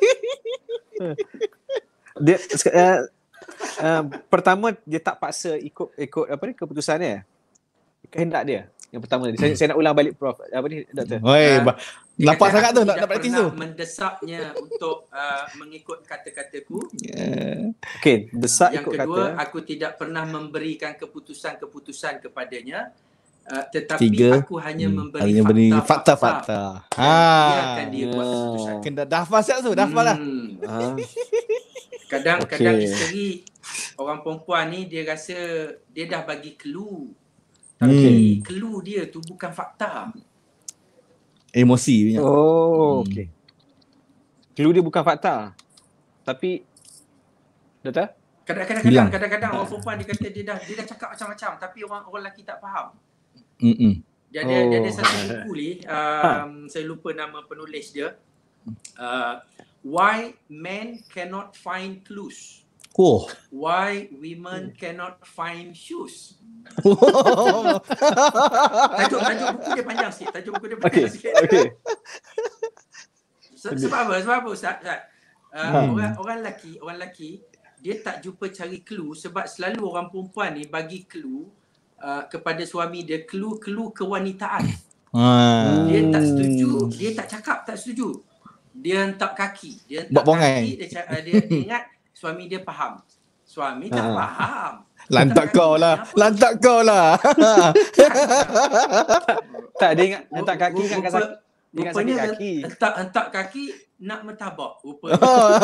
Dia pertama dia tak paksa ikut apa ni keputusan dia. Kehendak dia. Yang pertama ni. Saya nak ulang balik Prof. Apa ni doktor? Lapar sangat tu nak praktis tu. Mendesaknya untuk mengikut kata-kataku. Okey, desak yang ikut kata. Yang kedua, aku tidak pernah memberikan keputusan-keputusan kepadanya. Tetapi aku hanya memberi fakta-fakta. Biarkan dia buat keputusan. Kena dah hafal siap tu, dah hafal lah. Kadang-kadang isteri orang perempuan ni dia rasa dia dah bagi clue. Tapi clue dia tu bukan fakta. Emosi punya. Okey. Clue dia bukan fakta. Tapi doktor? Kadang-kadang orang perempuan dia kata dia dah cakap macam-macam tapi orang lelaki tak faham. Dia ada satu buku ni, saya lupa nama penulis dia. Why Men Cannot Find Clues. Why Women Cannot Find Shoes. Tajuk buku dia panjang sikit. Okey. Sebab apa Ustaz? Orang lelaki dia tak jumpa cari clue sebab selalu orang perempuan ni bagi clue kepada suami dia, clue kewanitaan. Dia tak setuju, dia tak cakap tak setuju. Dia hentak kaki. Dia ingat suami dia faham. Suami tak faham. Lantak kau lah. Tak, dia ingat hentak kaki kan sakit. Dia sakit kaki. Hentak kaki nak mentabak rupanya.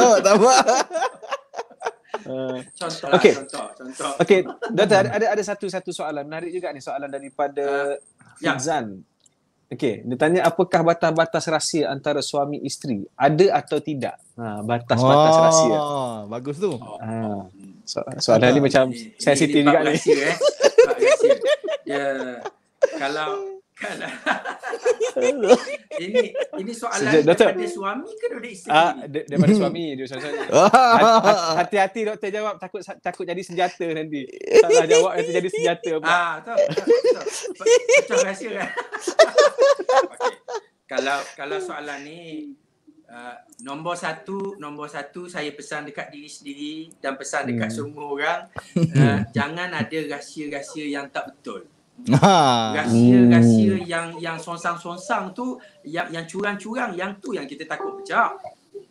Contoh. Okey, doktor ada satu soalan menarik juga ni, soalan daripada Fizan. Okey, dia tanya apakah batas-batas rahsia antara suami isteri? Ada atau tidak? Batas-batas rahsia. Bagus tu. Soalan ni macam sensitif juga ni. Rahsia. Kalau ini soalan daripada suami ke daripada isteri? Daripada suami. Hati-hati doktor jawab, takut jadi senjata nanti. Salah jawab nanti jadi senjata. Betul. Macam rahsia kan. Kalau soalan ni nombor satu saya pesan dekat diri sendiri dan pesan dekat semua orang, jangan ada rahsia-rahsia yang tak betul. Rahsia-rahsia yang sonsang-sonsang tu, yang curang-curang, yang tu yang kita takut pecah.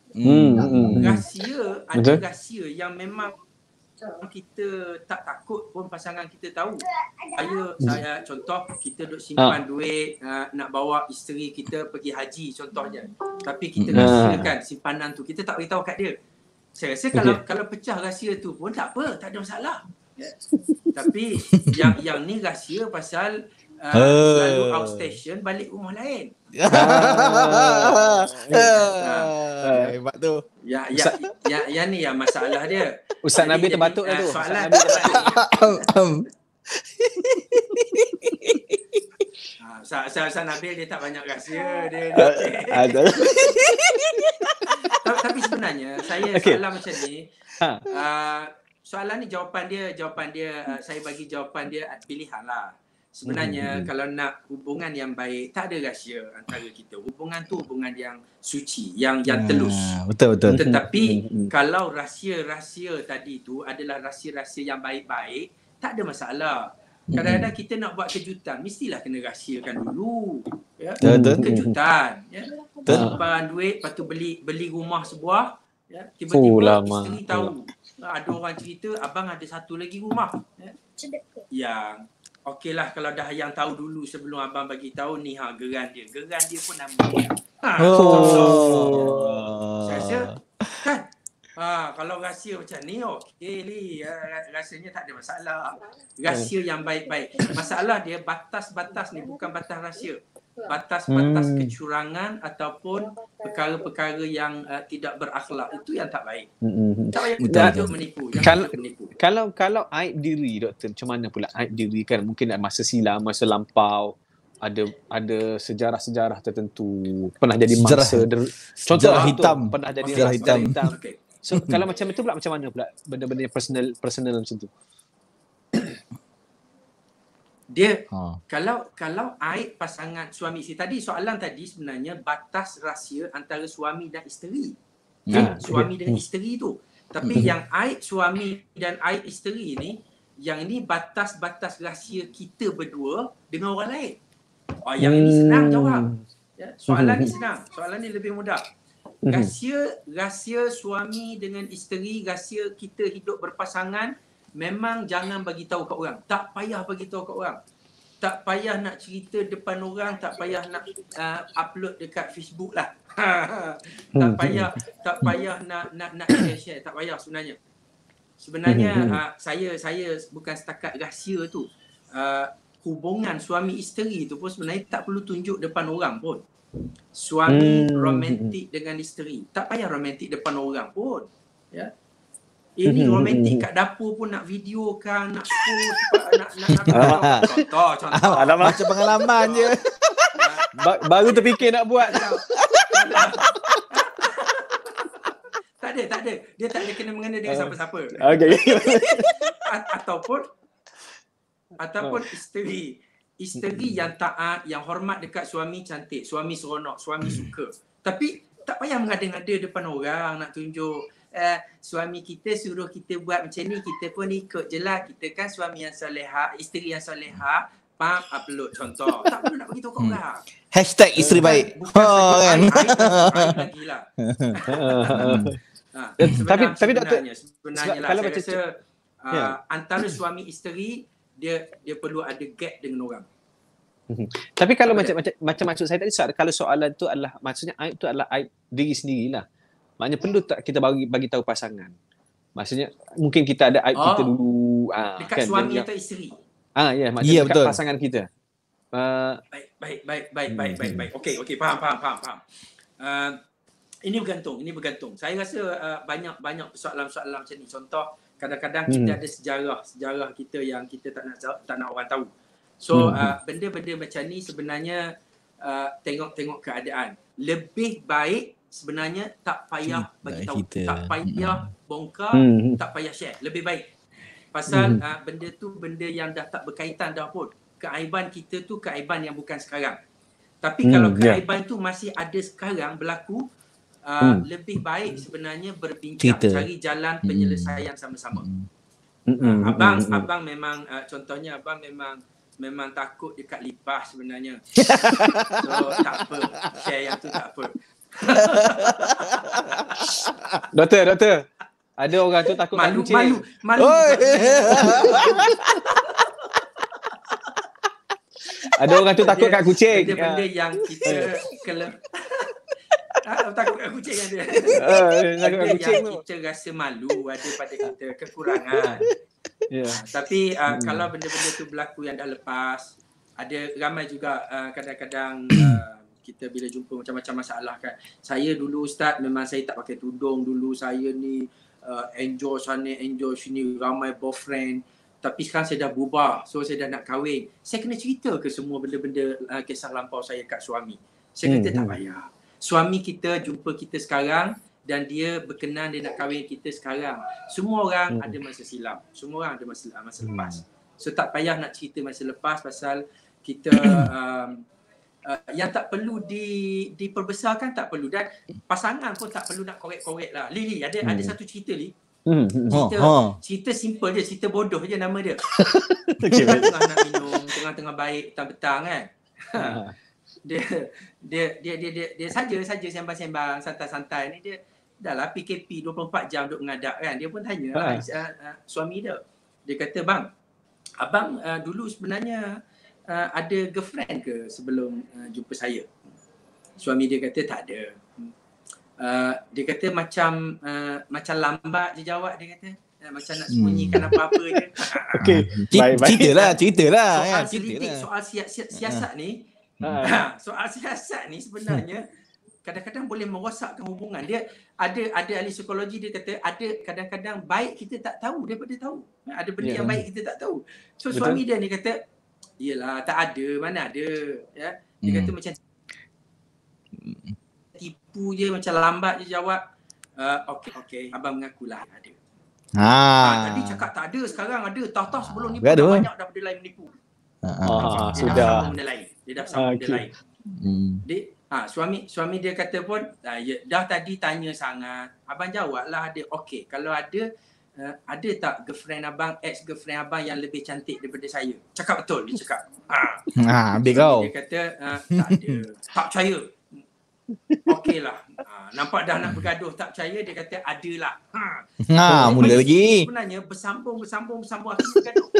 Rahsia ada rahsia yang memang kita tak takut pun pasangan kita tahu. Saya contoh, kita duk simpan duit nak bawa isteri kita pergi haji contohnya. Tapi kita rahsiakan simpanan tu, kita tak beritahu kat dia. Saya rasa kalau pecah rahsia tu pun tak apa, tak ada masalah. Tapi yang ni rahsia pasal selalu outstation balik rumah lain. Hebat tu. Yang ni yang masalah dia. Ustaz Nabi terbatuk lah tu. Soalan Ustaz Nabil dia tak banyak rahsia dia. Tapi sebenarnya saya soalan macam ni. Soalan ni jawapan dia saya bagi jawapan dia pilihan lah. Sebenarnya kalau nak hubungan yang baik, tak ada rahsia antara kita. Hubungan tu hubungan yang suci, yang telus. Betul. Tetapi kalau rahsia-rahsia tadi tu adalah rahsia-rahsia yang baik-baik, tak ada masalah. Kadang-kadang kita nak buat kejutan, mestilah kena rahsiakan dulu. Ya? Kejutan. Ya? Simpan duit, lepas tu beli rumah sebuah. Ya? Tiba-tiba isteri tahu. Ada orang cerita, abang ada satu lagi rumah. Ya? Yang okeylah kalau dah yang tahu dulu sebelum abang bagi tahu ni geran dia. Geran dia pun nama dia. Saya rasa kan kalau rahsia macam ni okey rasanya tak ada masalah. Rahsia yang baik-baik. Masalah dia batas-batas ni bukan batas rahsia. Batas-batas kecurangan ataupun perkara-perkara yang tidak berakhlak, itu yang tak baik. Tak payah kita menipu. Kalau aib diri, doktor, macam mana pula aib diri kan? Mungkin masa silam, masa lampau, ada sejarah-sejarah tertentu, pernah jadi mangsa contoh hitam, pernah jadi sejarah hitam. Okay. So kalau macam itu pula macam mana pula benda-benda yang personal macam tu? Dia kalau aib pasangan suami isteri, tadi soalan tadi sebenarnya batas rahsia antara suami dan isteri. Suami dengan isteri tu. Tapi yang aib suami dan aib isteri ni, yang ini batas-batas rahsia kita berdua dengan orang lain. Yang ini senang jawab. Ya, soalan ni senang. Soalan ni lebih mudah. Rahsia suami dengan isteri, rahsia kita hidup berpasangan, memang jangan bagi tahu kat orang. Tak payah bagi tahu kat orang. Tak payah nak cerita depan orang, tak payah nak upload dekat Facebook lah. tak payah nak share, tak payah sebenarnya. Sebenarnya saya bukan setakat rahsia tu. Hubungan suami isteri tu pun sebenarnya tak perlu tunjuk depan orang pun. Suami romantik dengan isteri, tak payah romantik depan orang pun. Ya. Ini romantik kat dapur pun nak videokan, nak post, nak contoh. Macam pengalaman je. Baru terfikir nak buat. Tak ada. Dia tak ada kena-mengena dengan siapa-siapa. Okay. Ataupun isteri yang taat, yang hormat dekat suami, cantik, suami seronok, suami suka. Tapi tak payah mengada-ngada depan orang nak tunjuk suami kita suruh kita buat macam ni, kita pun ikut je lah. Kita kan suami yang soleha, isteri yang soleha, upload contoh. Tak perlu nak beritahu kat orang. Hashtag isteri baik. Bukan lagi lah. Tapi doktor, sebenarnya lah, saya rasa antara suami isteri dia perlu ada gap dengan orang. Tapi kalau macam maksud saya tadi, kalau soalan tu adalah maksudnya aib tu adalah aib diri sendirilah. Maknanya perlu tak kita bagi tahu pasangan. Maksudnya mungkin kita ada aib kita dulu dekat kan, suami atau isteri. Maksudnya dekat pasangan kita. Baik. Okey, faham. Ini bergantung. Saya rasa banyak persoalan-persoalan macam ni. Contoh, kadang-kadang kita ada sejarah kita yang kita tak nak orang tahu. So benda-benda macam ni sebenarnya tengok keadaan. Lebih baik sebenarnya tak payah bagi tahu, tak payah bongkar, tak payah share. Lebih baik. Pasal benda tu benda yang dah tak berkaitan dah pun. Keaiban kita tu keaiban yang bukan sekarang. Tapi kalau keaiban tu masih ada sekarang berlaku, lebih baik sebenarnya berbincang, cari jalan penyelesaian sama-sama. Abang memang contohnya abang memang takut dekat lipas sebenarnya. So tak apa, share yang tu tak apa. Doktor, ada orang tu takut kat kucing. Malu. Ada orang tu takut kat kucing. Benda yang kita takut kat kucing kan dia. Takut kat kucing tu. Kita rasa malu ada pada kita, kekurangan. Tapi kalau benda-benda tu berlaku yang dah lepas, ada ramai juga kadang-kadang kita bila jumpa macam-macam masalah kan. Saya dulu Ustaz memang saya tak pakai tudung dulu, saya ni enjoy sana enjoy sini, ramai boyfriend. Tapi sekarang saya dah berubah, so saya dah nak kahwin. Saya kena cerita ke semua benda-benda kisah lampau saya kat suami? Saya kata tak payah. Suami kita jumpa kita sekarang dan dia berkenan dia nak kahwin kita sekarang. Semua orang ada masa silam. Semua orang ada masa lepas. So tak payah nak cerita masa lepas pasal kita yang tak perlu diperbesarkan tak perlu, dan pasangan pun tak perlu nak korek-korek lah. Li ada satu cerita Li. Cerita simple je, cerita bodoh je nama dia. Okay, tengah nak minum, tengah baik petang-petang kan. Dia saja sembang-sembang santai-santai ni, dia dah lah PKP 24 jam duk mengadap kan. Dia pun tanya suami dia. Dia kata, "Bang, abang dulu sebenarnya ada girlfriend ke sebelum jumpa saya?" Suami dia kata tak ada. Dia kata macam lambat je jawab, dia kata. Macam nak sembunyikan apa-apa je. Okey. Ceritalah. Soal politik, soal siasat ni, soal siasat ni sebenarnya kadang-kadang boleh merosakkan hubungan. Dia ada ahli psikologi, dia kata ada kadang-kadang baik kita tak tahu daripada tahu. Ada benda yang baik kita tak tahu. So suami dia ni kata, "Yelah, tak ada, mana ada." Ya. Dia kata macam tipu je, macam lambat je jawab. Okey, abang mengakulah ada. Tadi cakap tak ada, sekarang ada. Tahu-tahu sebelum ni pun dah banyak dah benda lain menipu. Dia dah sambung benda lain. Suami dia kata pun, dah tadi tanya sangat. Abang jawablah ada. Okey, kalau ada tak girlfriend abang, ex-girlfriend abang yang lebih cantik daripada saya? Cakap betul, dia cakap. Habis kau. Dia kata, tak ada. Tak percaya. Okeylah. Nampak dah nak bergaduh, tak percaya, dia kata adalah. Mula lagi. Sebenarnya bersambung akhirnya bergaduh.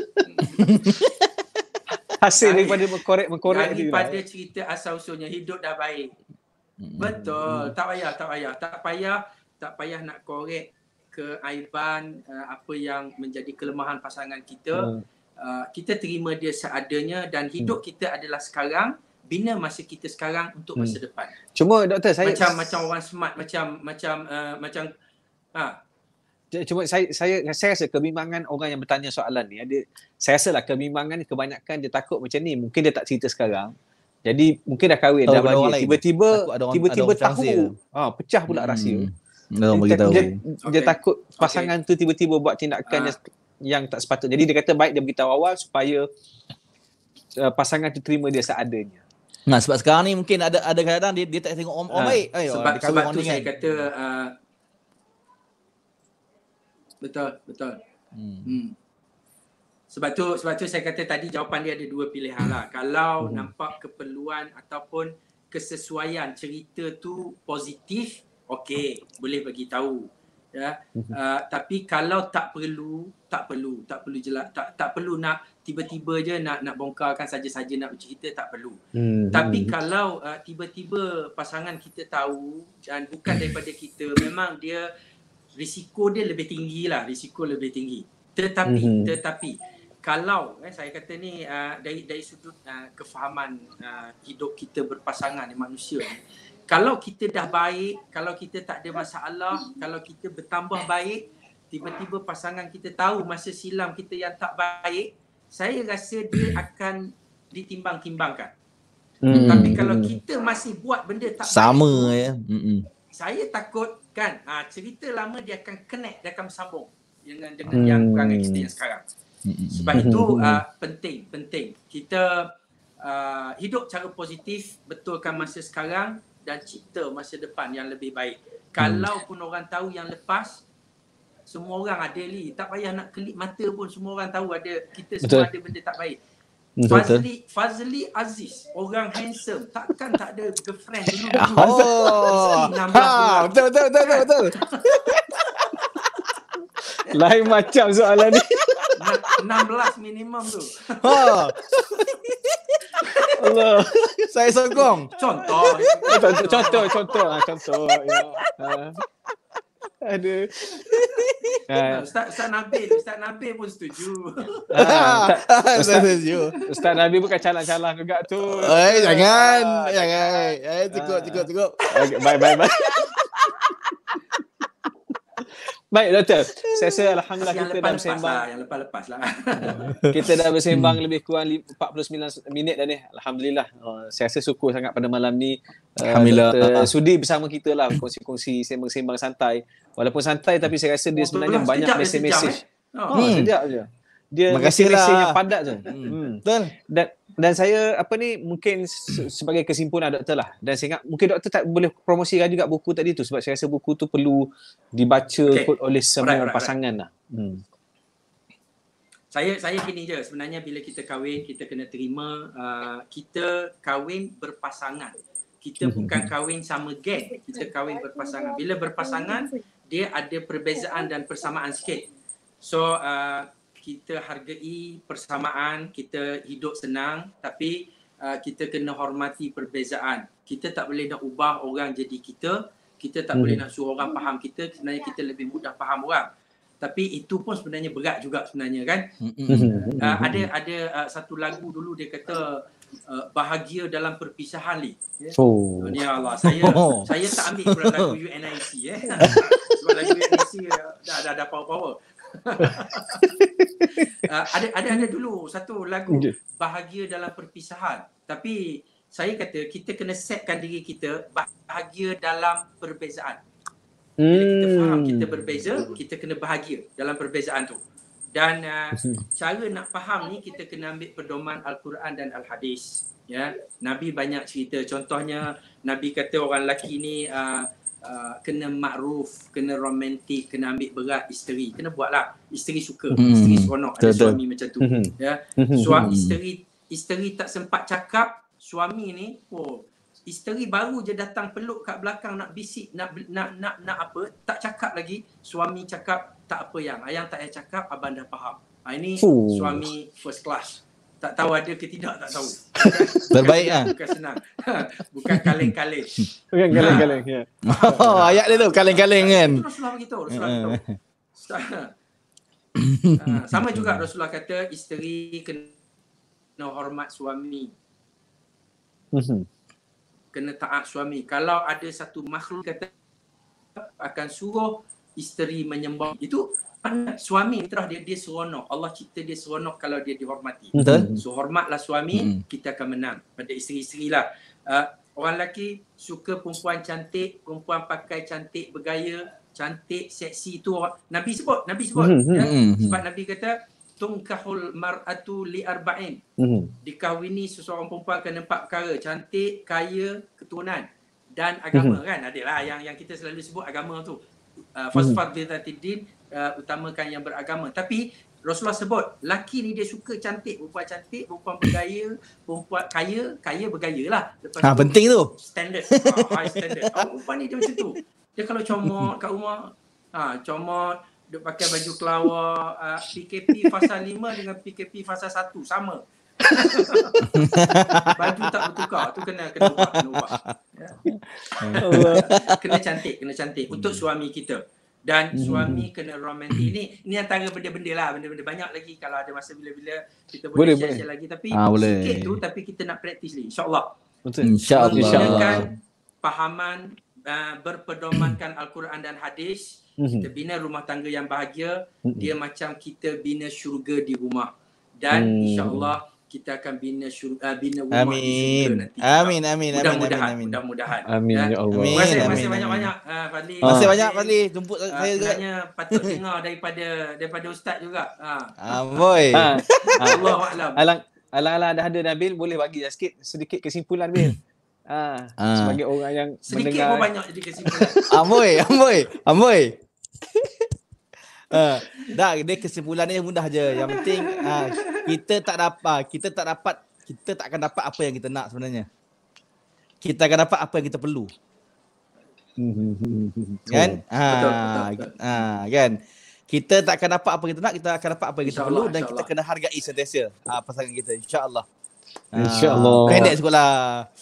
Hasil daripada mengkorek daripada cerita asal usulnya hidup dah baik. Betul. Tak payah nak korek keaiban apa yang menjadi kelemahan pasangan kita. Kita terima dia seadanya dan hidup kita adalah sekarang. Bina masa kita sekarang untuk masa depan. Cuma doktor, saya macam orang smart, cuma saya rasa kebimbangan orang yang bertanya soalan ni ada. Saya rasalah kebimbangan kebanyakan dia takut macam ni. Mungkin dia tak cerita sekarang. Jadi mungkin dah kahwin, dah bagi, tiba-tiba tahu. Pecah pula rahsia. Dia takut pasangan tu tiba-tiba buat tindakan yang tak sepatutnya. Jadi dia kata baik dia beritahu awal supaya pasangan tu terima dia seadanya. Sebab sekarang ni mungkin ada kadang-kadang dia tak tengok orang baik. Sebab tu saya kata betul. Sebab tu saya kata tadi jawapan dia ada dua pilihan lah. Kalau nampak keperluan ataupun kesesuaian cerita tu positif, okey, boleh bagi tahu. Ya. Tapi kalau tak perlu jelas, tak perlu nak tiba-tiba je nak bongkarkan saja-saja nak bercerita, tak perlu. Tapi kalau tiba-tiba pasangan kita tahu dan bukan daripada kita, memang dia risiko dia lebih tinggi. Tetapi kalau saya kata ni dari sudut kefahaman hidup kita berpasangan ni, manusia ni, kalau kita dah baik, kalau kita tak ada masalah, kalau kita bertambah baik, tiba-tiba pasangan kita tahu masa silam kita yang tak baik, saya rasa dia akan ditimbang-timbangkan. Tapi kalau kita masih buat benda tak sama baik, saya takut kan cerita lama dia akan connect, dia akan bersambung dengan yang perangai kita yang sekarang. Sebab itu penting kita hidup cara positif, betulkan masa sekarang dan cipta masa depan yang lebih baik. Kalau pun orang tahu yang lepas, semua orang ada tak payah nak kelip mata pun, semua orang tahu kita semua ada benda tak baik. Fazli Aziz, orang handsome, takkan tak ada girlfriend dulu. Betul. Lain macam soalan ni. 16 minimum tu. Allah. Saya sokong. Contoh. Ya. Aduh. Ustaz Nabil pun setuju. Ustaz Nabil bukan calang-calang juga tu. Jangan. Cukup. Okay, bye. Baik doktor, saya rasa alhamdulillah kita dah bersembang. Yang lepas lah. Kita dah bersembang lebih kurang 49 minit dah ni. Alhamdulillah. Saya rasa syukur sangat pada malam ni. Alhamdulillah. Sudi bersama kita lah, kongsi-kongsi sembang-sembang santai. Walaupun santai tapi saya rasa dia sebenarnya banyak mesej-mesej. Sekejap je. Dia mesej yang padat je. Betul. Dan saya mungkin sebagai kesimpulan doktor lah, dan saya ingat mungkin doktor tak boleh promosikan juga buku tadi tu, sebab saya rasa buku tu perlu dibaca oleh semua pasangan lah. Saya gini je, sebenarnya bila kita kahwin, kita kena terima kita kahwin berpasangan. Kita bukan kahwin sama geng, kita kahwin berpasangan. Bila berpasangan, dia ada perbezaan dan persamaan sikit. So kita hargai persamaan, kita hidup senang, tapi kita kena hormati perbezaan. Kita tak boleh nak ubah orang jadi kita tak boleh nak suruh orang faham kita, sebenarnya kita lebih mudah faham orang. Tapi itu pun sebenarnya berat juga sebenarnya kan. Ada satu lagu dulu dia kata bahagia dalam perpisahan ni. Ya Allah, saya tak ambil lagu UNIC sebab lagu UNIC dah power. ada dulu satu lagu bahagia dalam perpisahan, tapi saya kata kita kena setkan diri kita bahagia dalam perbezaan. Bila kita faham kita berbeza, kita kena bahagia dalam perbezaan tu. Dan cara nak faham ni kita kena ambil pedoman Al-Quran dan Al-Hadis. Ya, Nabi banyak cerita. Contohnya Nabi kata orang lelaki ni kena makruf, kena romantik, kena ambil berat isteri. Kena buatlah. Isteri suka, isteri seronok ada suami macam tu. Ya. Isteri tak sempat cakap, suami ni isteri baru je datang peluk kat belakang nak bisik, nak apa, tak cakap lagi, suami cakap tak apa yang tak payah cakap, abang dah faham. Ini suami first class. Tak tahu ada ke tidak, tak tahu. Terbaik lah. Bukan senang. Bukan kaleng-kaleng. Bukan kaleng-kaleng. Ya. Ayat dia tu kaleng-kaleng kan. Rasulullah beritahu. Sama juga Rasulullah kata isteri kena hormat suami. Kena taat suami. Kalau ada satu makhluk kata akan suruh isteri menyembah, itu suami terah dia seronok. Allah cipta dia seronok kalau dia dihormati. So hormatlah suami, kita akan menang. Pada isteri-isteri lah. Orang lelaki suka perempuan cantik, perempuan pakai cantik, bergaya, cantik, seksi, tu Nabi sebut. Ya? Sebab Nabi kata tunkahul mar'atu li arba'in. Dikahwini seseorang perempuan kena 4 perkara: cantik, kaya, keturunan dan agama. Kan adalah yang kita selalu sebut agama tu. Fasfar bi dzatiddin, utamakan yang beragama. Tapi Rasulullah sebut laki ni dia suka cantik, perempuan bergaya, perempuan kaya bergaya lah. Lepas tu, penting tu. Standard, high standard. Perempuan ni dia macam tu. Dia kalau comot kat rumah, comot, duk pakai baju kelawar, PKP fasa 5 dengan PKP fasa 1 sama. Baju tak bertukar, tu kena ubah. Ya. Kena cantik untuk suami kita. Dan suami kena romantik. Ini antara benda-benda lah, benda-benda banyak lagi. Kalau ada masa bila-bila kita boleh share lagi. Tapi sikit tu, tapi kita nak praktis lagi, insyaAllah. InsyaAllah. Menggunakan fahaman, berpedomankan Al-Quran dan Hadis. Kita bina rumah tangga yang bahagia. Dia macam kita bina syurga di rumah. Dan insyaAllah kita akan bina rumah di syurga nanti. Amin. Mudah-mudahan. Amin ya Allah. Terima kasih banyak-banyak Fadli. Terima kasih banyak Fadli. Jemput saya juga. Sebenarnya patut dengar daripada ustaz juga. Boy. Allahu a'lam. Alang-alang dah ada Nabil, boleh bagi sedikit kesimpulan Bil. Sebagai orang yang sedikit mendengar. pun banyak jadi kesimpulan. Amboi. Dah, dia kesimpulannya mudah je. Yang penting kita tak akan dapat apa yang kita nak sebenarnya. Kita akan dapat apa yang kita perlu. Kan? Betul. Kan? Kita tak akan dapat apa yang kita nak, kita akan dapat apa yang kita perlu, dan kita kena hargai sentiasa pasangan kita, insya-Allah. InsyaAllah. Pendek sekolah.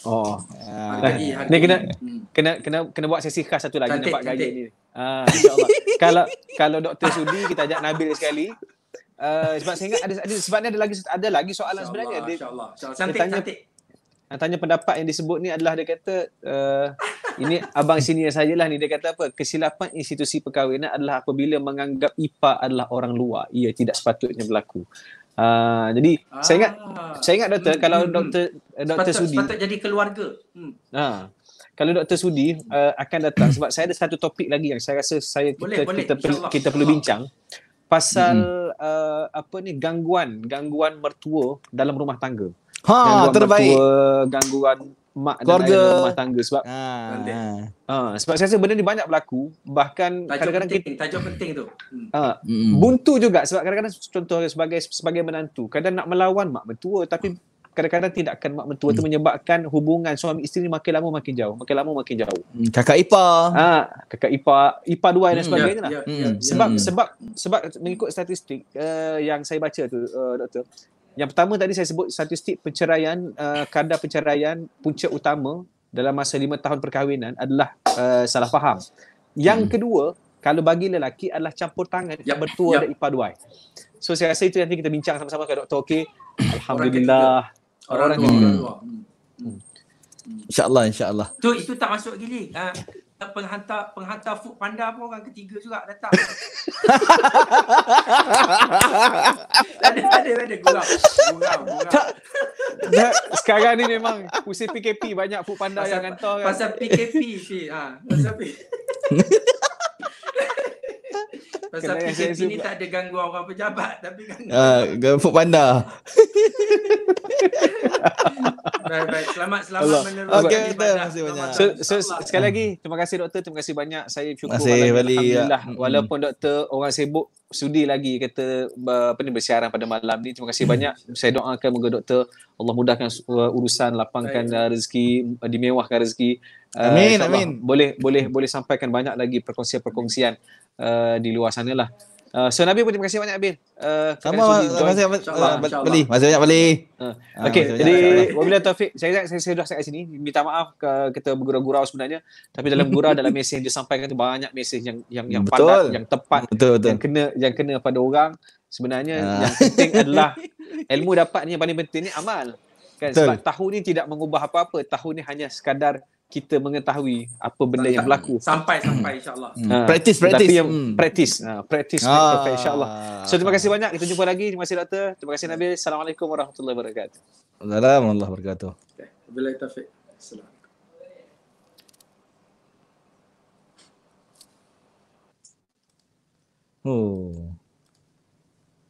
Ni kena buat sesi khas satu lagi. Cantik, nampak gaya ni. InsyaAllah. Kalau Dr. Sudi kita ajak Nabil sekali. Sebab saya ingat sebabnya ada lagi soalan sebenarnya. InsyaAllah. Cantik. Tanya pendapat yang disebut ni adalah dia kata ini abang senior sajalah ni, dia kata apa, kesilapan institusi perkahwinan adalah apabila menganggap ipar adalah orang luar. Ia tidak sepatutnya berlaku. Jadi saya ingat doktor, kalau Dr. Sudi sepatut jadi keluarga. Kalau Dr. Sudi akan datang, sebab saya ada satu topik lagi yang saya rasa kita perlu bincang pasal gangguan mertua dalam rumah tangga. Gangguan terbaik. mertua, gangguan mak dan Keluarga. ayah dalam rumah tangga sebab sebab saya rasa benda ni banyak berlaku, bahkan Tajuk kadang-kadang penting, tajuk penting tu. buntu juga sebab kadang-kadang contoh sebagai menantu, kadang nak melawan mak mentua tapi kadang-kadang tindakan mak mentua tu menyebabkan hubungan suami isteri ni makin lama makin jauh, makin lama makin jauh. Kakak ipar. Kakak ipar dua dan sebagainya lah. Sebab mengikut statistik yang saya baca tu doktor. Yang pertama tadi saya sebut statistik perceraian, kadar perceraian punca utama dalam masa 5 tahun perkahwinan adalah salah faham. Yang kedua, kalau bagi lelaki adalah campur tangan mertua dan ipar dua. So saya rasa itu nanti kita bincang sama-sama dengan doktor. Okey. Alhamdulillah. Orang ketiga. InsyaAllah. Itu tak masuk gili. Penghantar food panda pun orang ketiga juga datang. ada gurau. Sekarang ni memang musim PKP banyak food panda yang hantar kan. Pasal PKP Pasal PKP ni tak ada gangguan orang pejabat tapi gangguan food panda. Baik. Selamat meneruskan ibadah. Terima kasih banyak. So, sekali lagi terima kasih doktor, terima kasih banyak. Saya syukur Alhamdulillah. Walaupun doktor orang sibuk sudi lagi kata bersiaran pada malam ni. Terima kasih banyak. Saya doakan moga doktor Allah mudahkan urusan, lapangkan rezeki, dimewahkan rezeki. Amin. Boleh sampaikan banyak lagi perkongsian-perkongsian di luar sana lah. So Nabil pun terima kasih banyak Nabil. Sama, terima kasih Bali. Masih banyak Bali. Okey, jadi wabillahi taufik. Saya sudah sampai sini. Minta maaf kita bergurau-gurau sebenarnya, tapi dalam mesej yang disampaikan tu banyak mesej yang padat, yang tepat, betul. yang kena pada orang. Sebenarnya yang penting adalah ilmu dapat ni, yang paling penting ni amal. Kan sebab tahun ni tidak mengubah apa-apa. Tahun ni hanya sekadar kita mengetahui apa benda yang berlaku sampai insya-Allah. Practice. Practice insya-Allah. So terima kasih banyak. Kita jumpa lagi. Terima kasih doktor. Terima kasih Nabil. Assalamualaikum warahmatullahi wabarakatuh. Waalaikumsalam warahmatullahi wabarakatuh. Wabillahi taufik. Assalamualaikum.